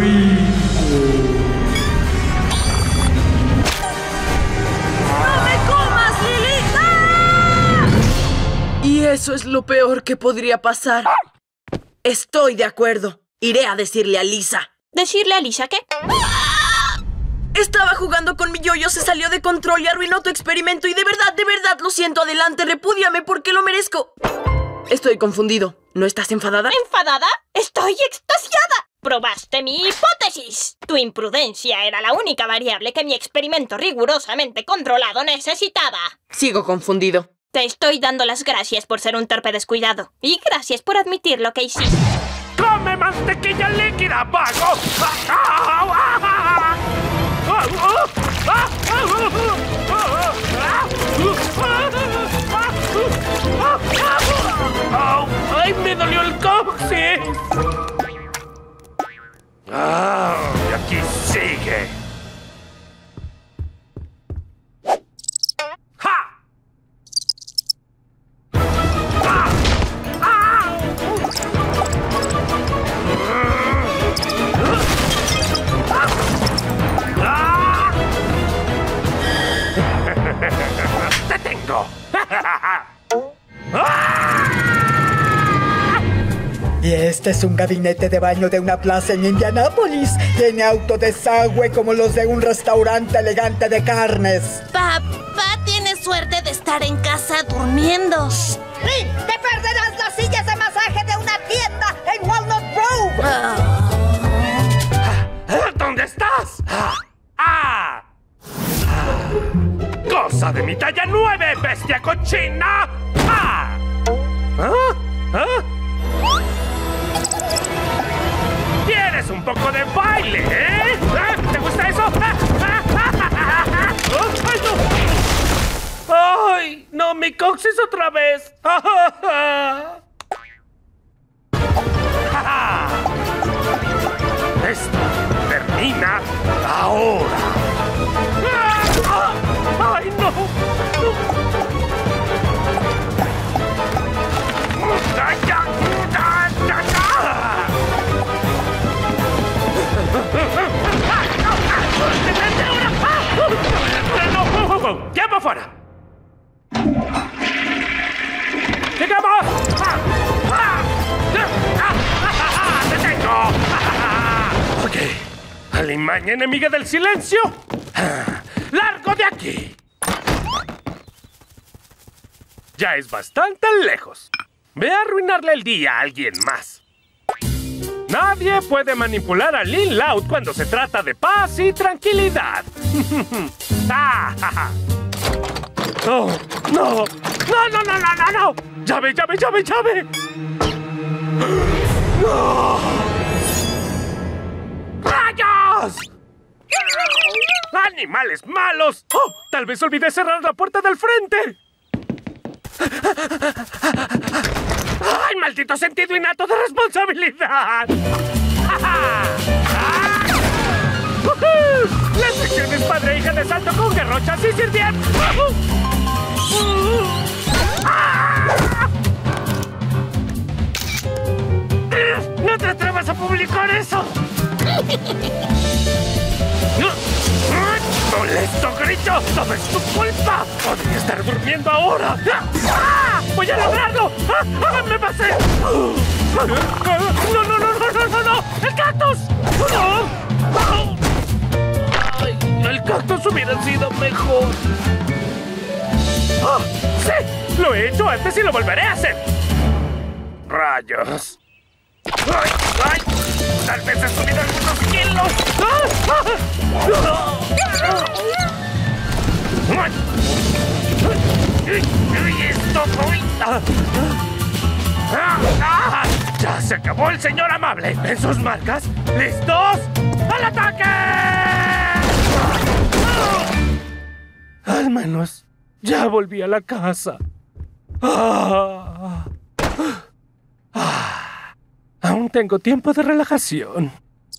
¡No me comas, Lily! ¡Ah! Y eso es lo peor que podría pasar. Estoy de acuerdo. Iré a decirle a Lisa. ¿Decirle a Lisa qué? Estaba jugando con mi yoyo, se salió de control y arruinó tu experimento. Y de verdad, lo siento. Adelante, repúdiame porque lo merezco. Estoy confundido. ¿No estás enfadada? ¿Enfadada? ¡Estoy extasiada! Probaste mi hipótesis. Tu imprudencia era la única variable que mi experimento rigurosamente controlado necesitaba. Sigo confundido. Te estoy dando las gracias por ser un torpe descuidado. Y gracias por admitir lo que hiciste. ¡Come mantequilla líquida, vago! ¡Ay, me dolió el coxis! Y aquí sigue. ¡Ja! ¡Te tengo! Y este es un gabinete de baño de una plaza en Indianápolis. Tiene autodesagüe como los de un restaurante elegante de carnes. Papá tiene suerte de estar en casa durmiendo. ¡Sí! ¡Te perderás las sillas de masaje de una tienda en Walnut Brook! ¿Dónde estás? ¡Cosa de mi talla 9, bestia cochina! ¿Tienes un poco de baile, eh? ¿Te gusta eso? ¡Ay, no, mi coxis otra vez! Esto termina ahora. ¡Ay, no! ¡Tiempo fuera! ¡Llegamos! ¡Te tengo! Ok. Alimaña enemiga del silencio. ¡Largo de aquí! Ya es bastante lejos. Ve a arruinarle el día a alguien más. Nadie puede manipular a Lin Loud cuando se trata de paz y tranquilidad. ¡Oh, no! ¡No, no, no, no, no, no! ¡Llave, llave, llave, llave! ¡No! ¡Rayos! ¡Animales malos! ¡Oh! Tal vez olvidé cerrar la puerta del frente. ¡Ay, maldito sentido innato de responsabilidad! ¡Las secciones padre e hija de salto con garrochas sí sirvieron! ¡No te atrevas a publicar eso! ¡Molesto grillo! ¡No es tu culpa! ¡Podría estar durmiendo ahora! ¡Voy a lograrlo! ¡Me pasé! ¡No, no, no, no, no, no, no! ¡El cactus! ¡No! ¡Ay! El cactus hubiera sido mejor. ¡Oh! ¡Sí! ¡Lo he hecho antes y lo volveré a hacer! ¡Rayos! ¡Ay! ¡Ay! ¡Tal vez he subido algunos kilos! ¡Esto voy! ¡Ya se acabó el señor amable! ¿En sus marcas? ¿Listos? ¡Al ataque! Al menos ya volví a la casa. Aún tengo tiempo de relajación.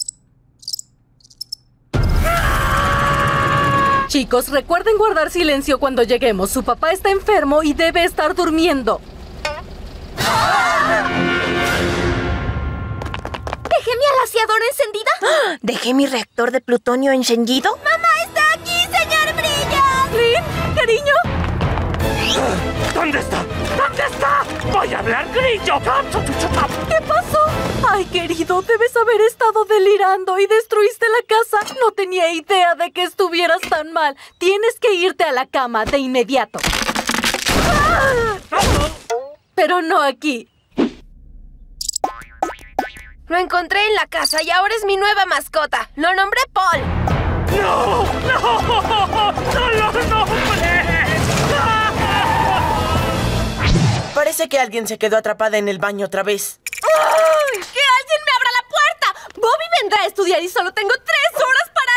Chicos, recuerden guardar silencio cuando lleguemos. Su papá está enfermo y debe estar durmiendo. ¿Dejé mi alaciadora encendida? ¿Dejé mi reactor de plutonio encendido? ¡Mamá está aquí, señor Brillo! ¿Lin? ¿Cariño? ¿Dónde está? ¿Dónde está? ¡Voy a hablar grillo! ¿Qué pasó? Ay, querido, debes haber estado delirando y destruiste la casa. No tenía idea de que estuvieras tan mal. Tienes que irte a la cama de inmediato. Pero no aquí. Lo encontré en la casa y ahora es mi nueva mascota. Lo nombré Paul. ¡No! ¡No! ¡No lo nombres! Parece que alguien se quedó atrapada en el baño otra vez. ¡Ay! ¡Que alguien me abra la puerta! Bobby vendrá a estudiar y solo tengo 3 horas para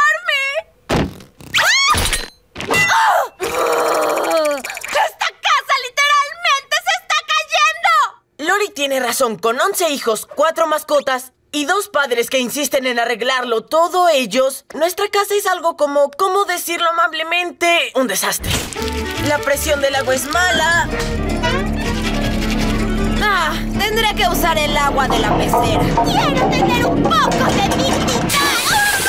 arreglarme. ¡Esta casa literalmente se está cayendo! Lori tiene razón. Con 11 hijos, 4 mascotas y 2 padres que insisten en arreglarlo, todo ellos, nuestra casa es algo como, ¿cómo decirlo amablemente? Un desastre. La presión del agua es mala. Tendré que usar el agua de la pecera. ¡Quiero tener un poco de dignidad!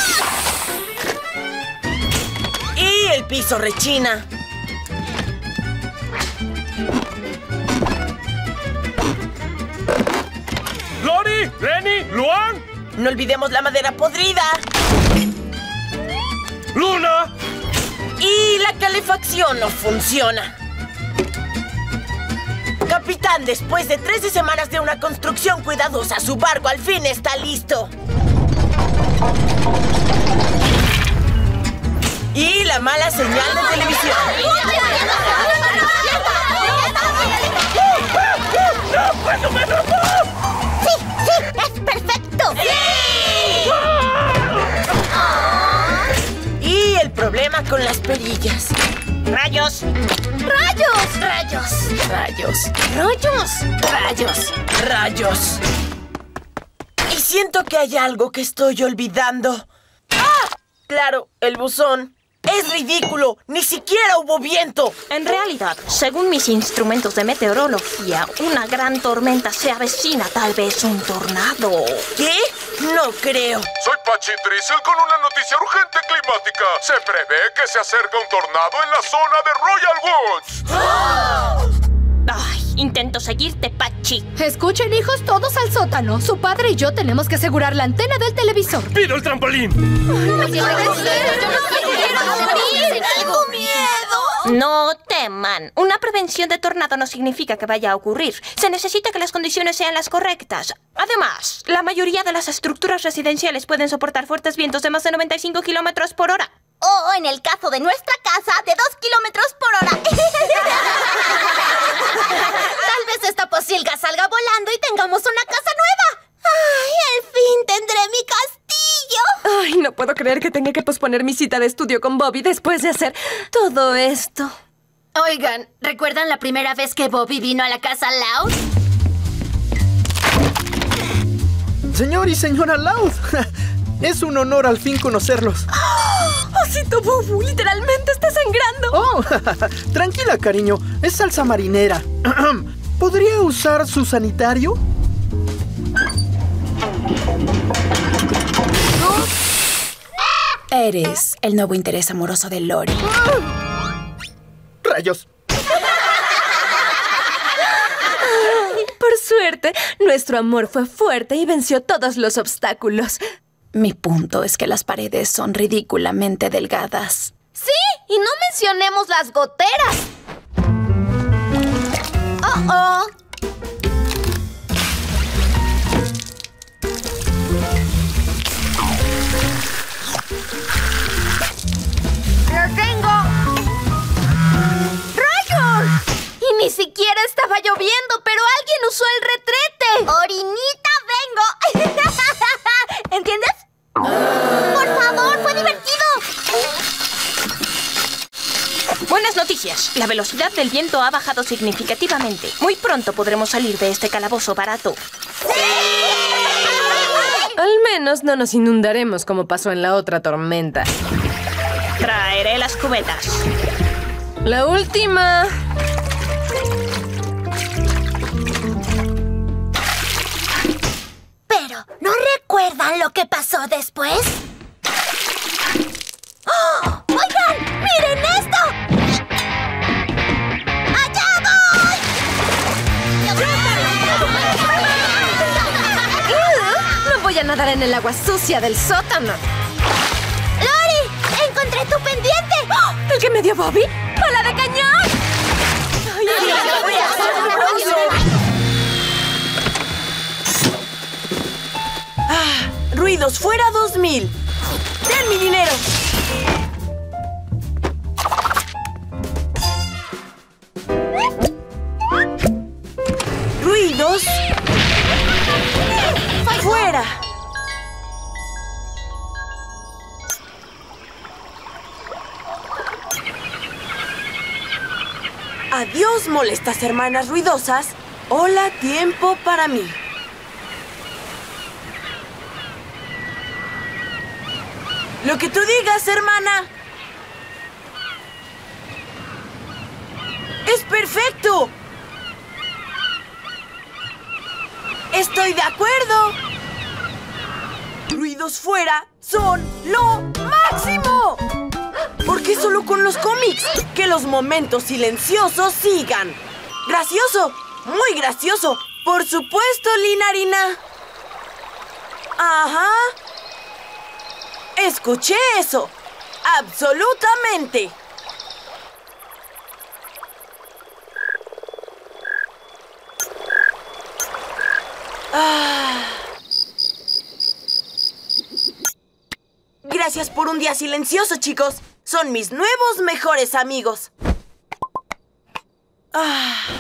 Y el piso rechina. ¡Lori! ¡Lenny! ¡Luan! No olvidemos la madera podrida. ¡Luna! Y la calefacción no funciona. Capitán, después de 13 semanas de una construcción cuidadosa, su barco al fin está listo. Y la mala señal de televisión. ¡No! ¡Me atrapó! ¡Sí! ¡Es perfecto! ¡Sí! Y el problema con las perillas. ¡Rayos! ¡Rayos! ¡Rayos! Rayos. ¡Rayos! Rayos. Rayos. Y siento que hay algo que estoy olvidando. ¡Ah! Claro, el buzón. ¡Es ridículo! ¡Ni siquiera hubo viento! En realidad, según mis instrumentos de meteorología, una gran tormenta se avecina, tal vez un tornado. ¿Qué? No creo. Soy Pachi Drizzle con una noticia urgente climática. Se prevé que se acerca un tornado en la zona de Royal Woods. Ay, intento seguirte, Pachi. Escuchen, hijos, todos al sótano. Su padre y yo tenemos que asegurar la antena del televisor. ¡Pido el trampolín! ¡Tengo miedo! No teman. Una prevención de tornado no significa que vaya a ocurrir. Se necesita que las condiciones sean las correctas. Además, la mayoría de las estructuras residenciales pueden soportar fuertes vientos de más de 95 kilómetros por hora. O en el caso de nuestra casa, de 2 kilómetros por hora. Tal vez esta posilga salga volando y tengamos una casa nueva. ¡Ay, al fin tendré mi castillo! Ay, no puedo creer que tenga que posponer mi cita de estudio con Bobby después de hacer todo esto. Oigan, ¿recuerdan la primera vez que Bobby vino a la casa Loud? Señor y señora Loud, es un honor al fin conocerlos. ¡Osito Bubu! ¡Literalmente está sangrando! Oh, tranquila, cariño. Es salsa marinera. ¿Podría usar su sanitario? Eres el nuevo interés amoroso de Lori. ¡Rayos! Por suerte, nuestro amor fue fuerte y venció todos los obstáculos. Mi punto es que las paredes son ridículamente delgadas. ¡Sí! Y no mencionemos las goteras. ¡Oh! ¡Lo tengo! ¡Rayos! Y ni siquiera estaba lloviendo, pero alguien usó el retrete. ¡Orinita, vengo! ¿Entiendes? ¡Por favor, fue divertido! Buenas noticias. La velocidad del viento ha bajado significativamente. Muy pronto podremos salir de este calabozo barato. Al menos no nos inundaremos como pasó en la otra tormenta. Traeré las cubetas. La última. Pero, ¿no recuerdan lo que pasó después? ¡Oh! ¡Oigan! ¡Miren esto! ¡Allá voy! No voy a nadar en el agua sucia del sótano. ¡Lori! ¡Encontré tu pendiente! ¡Oh! ¿El que me dio Bobby? ¡Bala de cañón! Ruidos fuera 2000. ¡Den mi dinero! Ruidos fuera. Adiós, molestas hermanas ruidosas. Hola, tiempo para mí. Lo que tú digas, hermana. ¡Es perfecto! Estoy de acuerdo. Ruidos fuera son lo máximo. ¿Por qué solo con los cómics? Que los momentos silenciosos sigan. ¡Gracioso! ¡Muy gracioso! ¡Por supuesto, Linarina! ¡Ajá! ¡Escuché eso! ¡Absolutamente! Gracias por un día silencioso, chicos. Son mis nuevos mejores amigos. ¡No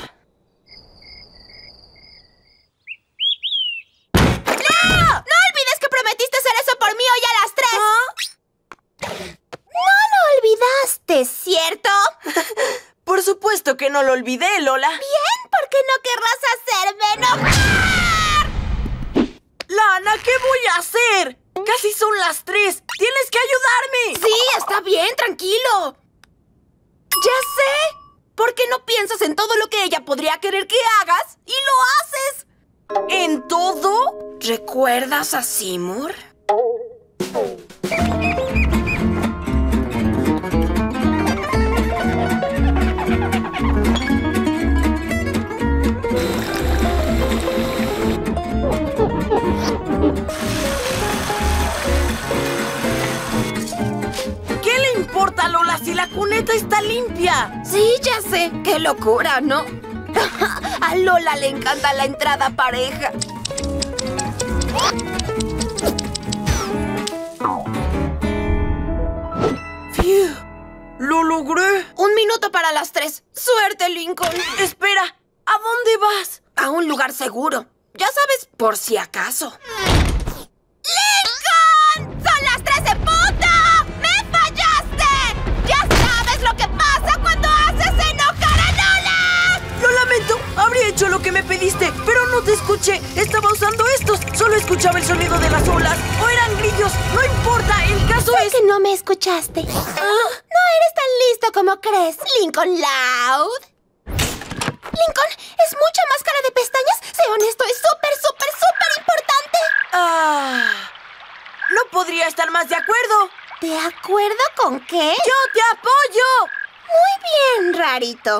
olvides que prometiste hacer eso por mí hoy a las 3! No lo olvidaste, ¿cierto? Por supuesto que no lo olvidé, Lola. Bien, ¿por qué no querrás hacerme enojar? Lana, ¿qué voy a hacer? Casi son las 3. ¡Tienes que ayudarme! Sí, está bien, tranquilo. Ya sé. ¿Por qué no piensas en todo lo que ella podría querer que hagas y lo haces? ¿En todo? ¿Recuerdas a Seymour? ¿Qué le importa, Lola, si la cuneta está limpia? Sí, ya sé. ¡Qué locura!, ¿no? A Lola le encanta la entrada pareja. ¡Phew! ¡Lo logré! 1 minuto para las 3. ¡Suerte, Lincoln! Espera, ¿a dónde vas? A un lugar seguro. Ya sabes, por si acaso. ¡Lincoln! ¡Son las 3 en punto! ¡Me fallaste! ¡Ya sabes lo que pasa cuando haces enojar a Lola! Lo lamento, habría hecho lo que me pediste, pero no te escuché. Estaba usando estos, solo escuchaba el sonido de las olas. O eran grillos, no importa, el caso es... que no me escuchaste. No eres tan listo como crees, Lincoln Loud. Lincoln, es mucha máscara de pestañas. Sé honesto, es súper importante. No podría estar más de acuerdo. ¿De acuerdo con qué? ¡Yo te apoyo! Muy bien, rarito.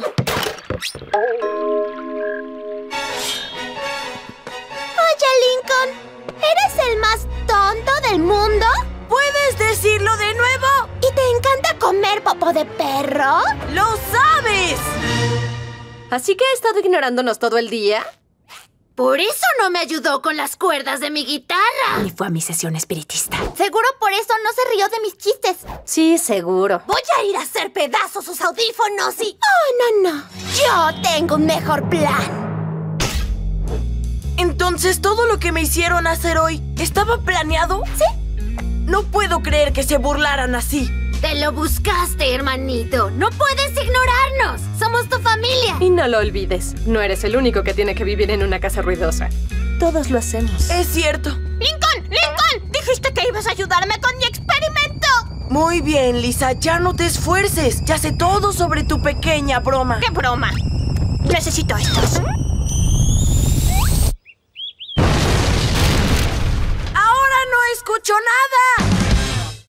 Oye, Lincoln, ¿eres el más tonto del mundo? ¿Puedes decirlo de nuevo? ¿Y te encanta comer popo de perro? ¡Lo sabes! ¿Así que ha estado ignorándonos todo el día? Por eso no me ayudó con las cuerdas de mi guitarra. Ni fue a mi sesión espiritista. Seguro por eso no se rió de mis chistes. Sí, seguro. Voy a ir a hacer pedazos sus audífonos y... ¡Oh, no! Yo tengo un mejor plan. Entonces, ¿todo lo que me hicieron hacer hoy estaba planeado? Sí. No puedo creer que se burlaran así. Te lo buscaste, hermanito. No puedes ignorarnos. Somos tu familia. Y no lo olvides, no eres el único que tiene que vivir en una casa ruidosa. Todos lo hacemos. Es cierto. ¡Lincoln! Dijiste que ibas a ayudarme con mi experimento. Muy bien, Lisa, ya no te esfuerces. Ya sé todo sobre tu pequeña broma. ¿Qué broma? Necesito estos. ¡Ahora no escucho nada!